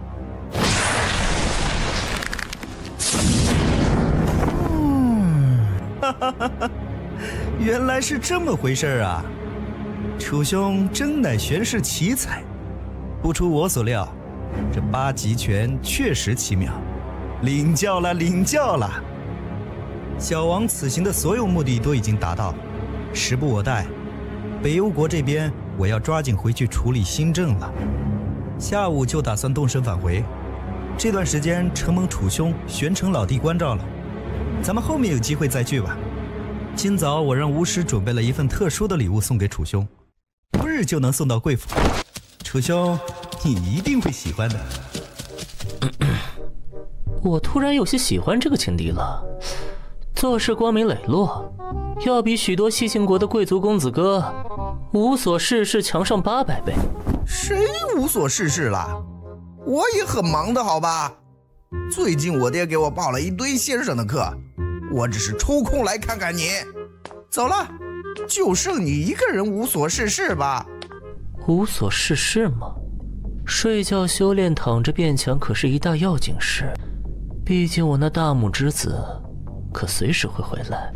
Speaker 9: 嗯，哈哈哈哈，原来是这么回事啊！楚兄真乃玄世奇才，不出我所料，这八极拳确实奇妙，领教了，领教了。小王此行的所有目的都已经达到，时不我待，北幽国这边我要抓紧回去处理新政了，下午就打算动身返回。这段时间承蒙楚兄、玄城老弟关照了，咱们后面有机会再聚吧。今早我让巫师准备了一份特殊的礼物送给楚兄，不日就能送到贵府，楚兄你一定会喜欢的。
Speaker 15: 我突然有些喜欢这个情敌了，做事光明磊落，要比许多西秦国的贵族公子哥无所事事强上八百倍。
Speaker 9: 谁无所事事了？
Speaker 14: 我也很忙的，好吧？最近我爹给我报了一堆先生的课，我只是抽空来看看你。走了，就剩你一个人无所事事吧。
Speaker 1: 无所事事吗？睡觉、修炼、躺着变强可是一大要紧事，毕竟我那大母之子可随时会回来。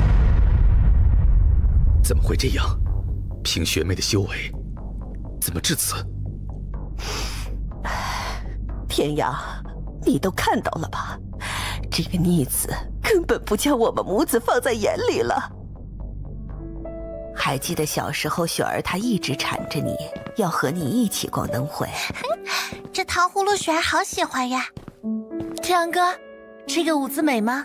Speaker 6: 怎么会这样？凭学妹的修为，怎么至此？
Speaker 13: 天阳，你都看到了吧？这个逆子根本不将我们母子放在眼里了。还记得小时候雪儿她一直缠着你，要和你一起逛灯会。
Speaker 12: 这糖葫芦雪儿好喜欢呀。
Speaker 8: 天阳哥，这个舞姿美吗？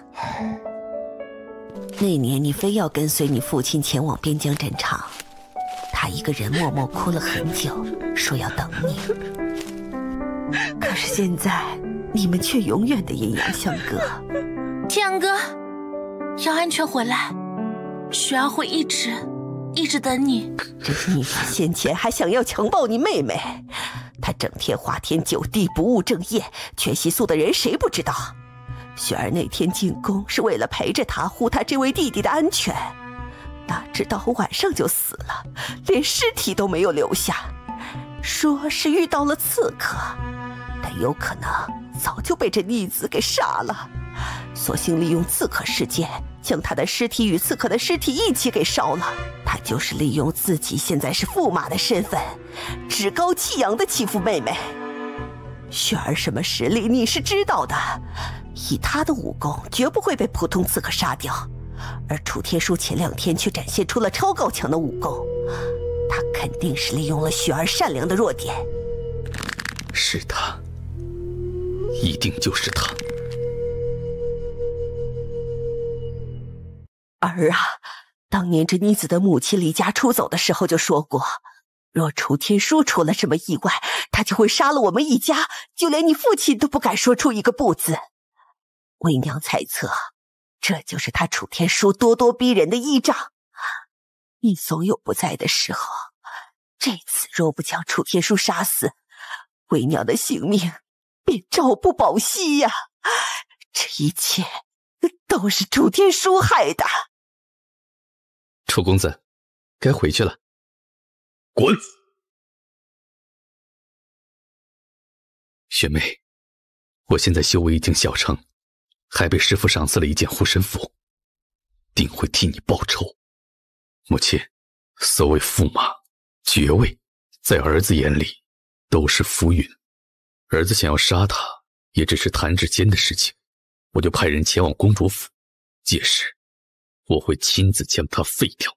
Speaker 13: 那年你非要跟随你父亲前往边疆战场，他一个人默默哭了很久，说要等你。可是现在你们却永远的阴阳相隔。
Speaker 8: 天阳哥，要安全回来，雪儿会一直一直等你。
Speaker 13: 这逆子先前还想要强暴你妹妹，他整天花天酒地，不务正业，全西宿的人谁不知道？雪儿那天进宫是为了陪着他，护他这位弟弟的安全，哪知道晚上就死了，连尸体都没有留下。说是遇到了刺客，但有可能早就被这逆子给杀了，索性利用刺客事件将他的尸体与刺客的尸体一起给烧了。他就是利用自己现在是驸马的身份，趾高气扬的欺负妹妹。雪儿什么实力你是知道的，以他的武功绝不会被普通刺客杀掉，而楚天舒前两天却展现出了超高强的武功，他肯定是利用了雪儿善良的弱点。
Speaker 6: 是他，一定就是他。
Speaker 13: 儿啊，当年这妮子的母亲离家出走的时候就说过，若楚天舒出了什么意外，他就会杀了我们一家，就连你父亲都不敢说出一个不字。为娘猜测，这就是他楚天舒咄咄逼人的依仗。你总有不在的时候，这次若不将楚天舒杀死，为娘的性命便朝不保夕呀！这一切都是楚天舒害的。
Speaker 6: 楚公子，该回去了。滚！学妹，我现在修为已经小成，还被师父赏赐了一件护身符，定会替你报仇。母亲，所谓驸马、爵位，在儿子眼里都是浮云。儿子想要杀他，也只是弹指间的事情。我就派人前往公主府，届时我会亲自将他废掉。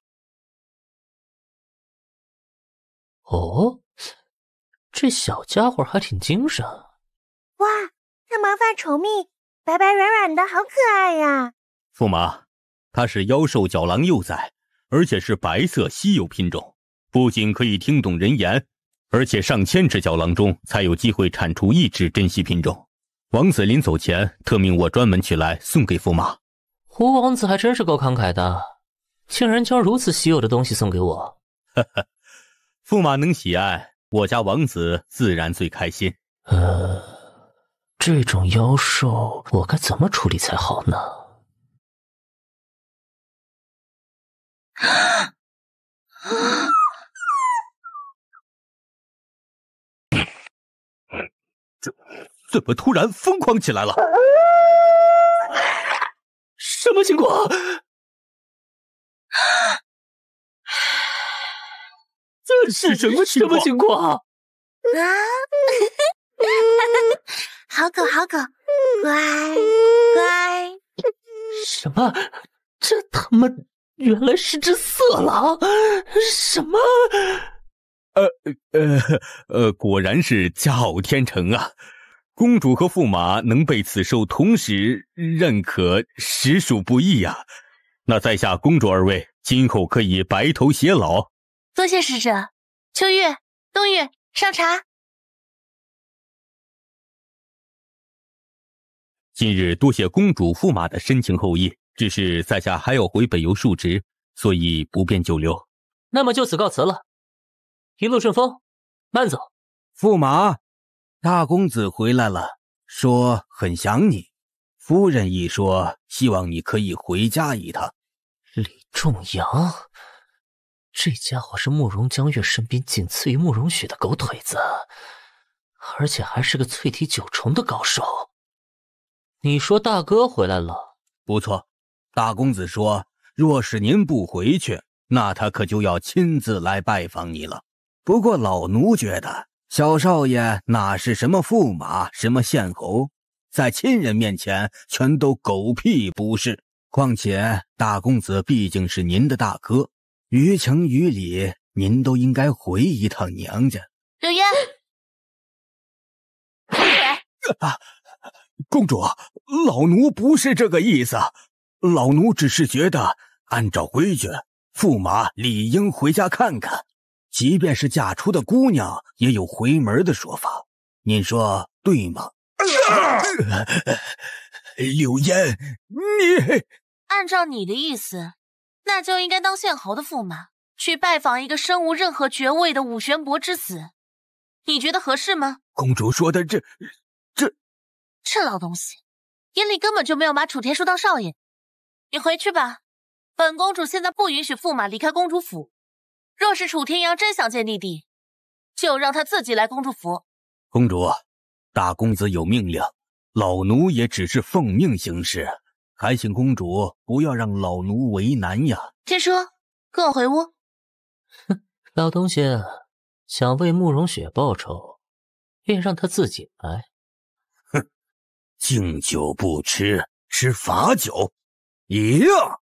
Speaker 1: 哦，这小家伙还挺精神。
Speaker 12: 哇，这毛发稠密，白白软软的，好可爱呀！
Speaker 11: 驸马，它是妖兽角狼幼崽，而且是白色稀有品种，不仅可以听懂人言，而且上千只角狼中才有机会产出一只珍稀品种。王子临走前特命我专门取来送给驸马。
Speaker 1: 胡王子还真是够慷慨的，竟然将如此稀有的东西送给我。
Speaker 11: 呵呵，驸马能喜爱，我家王子自然最开心。
Speaker 1: 呃，这种妖兽我该怎么处理才好呢？
Speaker 11: 怎怎么突然疯狂起来了？
Speaker 1: 什么情况？
Speaker 11: 这是什么情况？
Speaker 1: 什么情况？
Speaker 12: 啊！好狗好狗，乖乖。
Speaker 1: 什么？这他妈原来是只色狼！什么？
Speaker 11: 呃呃呃，果然是佳偶天成啊！公主和驸马能被此兽同时认可，实属不易呀、啊。那在下公主二位，今后可以白头偕老。
Speaker 8: 多谢使者。秋月、冬月，上茶。
Speaker 11: 今日多谢公主驸马的深情厚谊，只是在下还要回北游述职，所以不便久留。
Speaker 1: 那么就此告辞了，一路顺风，慢走。
Speaker 5: 驸马，
Speaker 6: 大公子回来了，说很想你。夫人一说，希望你可以回家一趟。
Speaker 15: 李仲阳，这家伙是慕容江月身边仅次于慕容雪的狗腿子，而且还是个淬体九重的高手。你说大哥回来了？
Speaker 6: 不错，大公子说，若是您不回去，那他可就要亲自来拜访你了。不过老奴觉得，小少爷哪是什么驸马，什么县侯，在亲人面前全都狗屁不是。况且大公子毕竟是您的大哥，于情于理，您都应该回一趟娘家。
Speaker 8: 柳烟，闭嘴！
Speaker 6: 啊，公主，老奴不是这个意思，老奴只是觉得，按照规矩，驸马理应回家看看，即便是嫁出的姑娘，也有回门的说法，您说对吗？啊、柳烟，你
Speaker 8: 按照你的意思，那就应该当县侯的驸马去拜访一个身无任何爵位的武玄伯之子，你觉得合适吗？
Speaker 6: 公主说的这这
Speaker 8: 这老东西眼里根本就没有把楚天舒当少爷。你回去吧，本公主现在不允许驸马离开公主府，若是楚天阳真想见弟弟，就让他自己来公主府。
Speaker 6: 公主，大公子有命令，老奴也只是奉命行事，还请公主不要让老奴为难呀。
Speaker 8: 天舒，跟我回屋。
Speaker 15: 哼，老东西想为慕容雪报仇，便让他自己来。
Speaker 6: 哼，敬酒不吃吃罚酒，一样。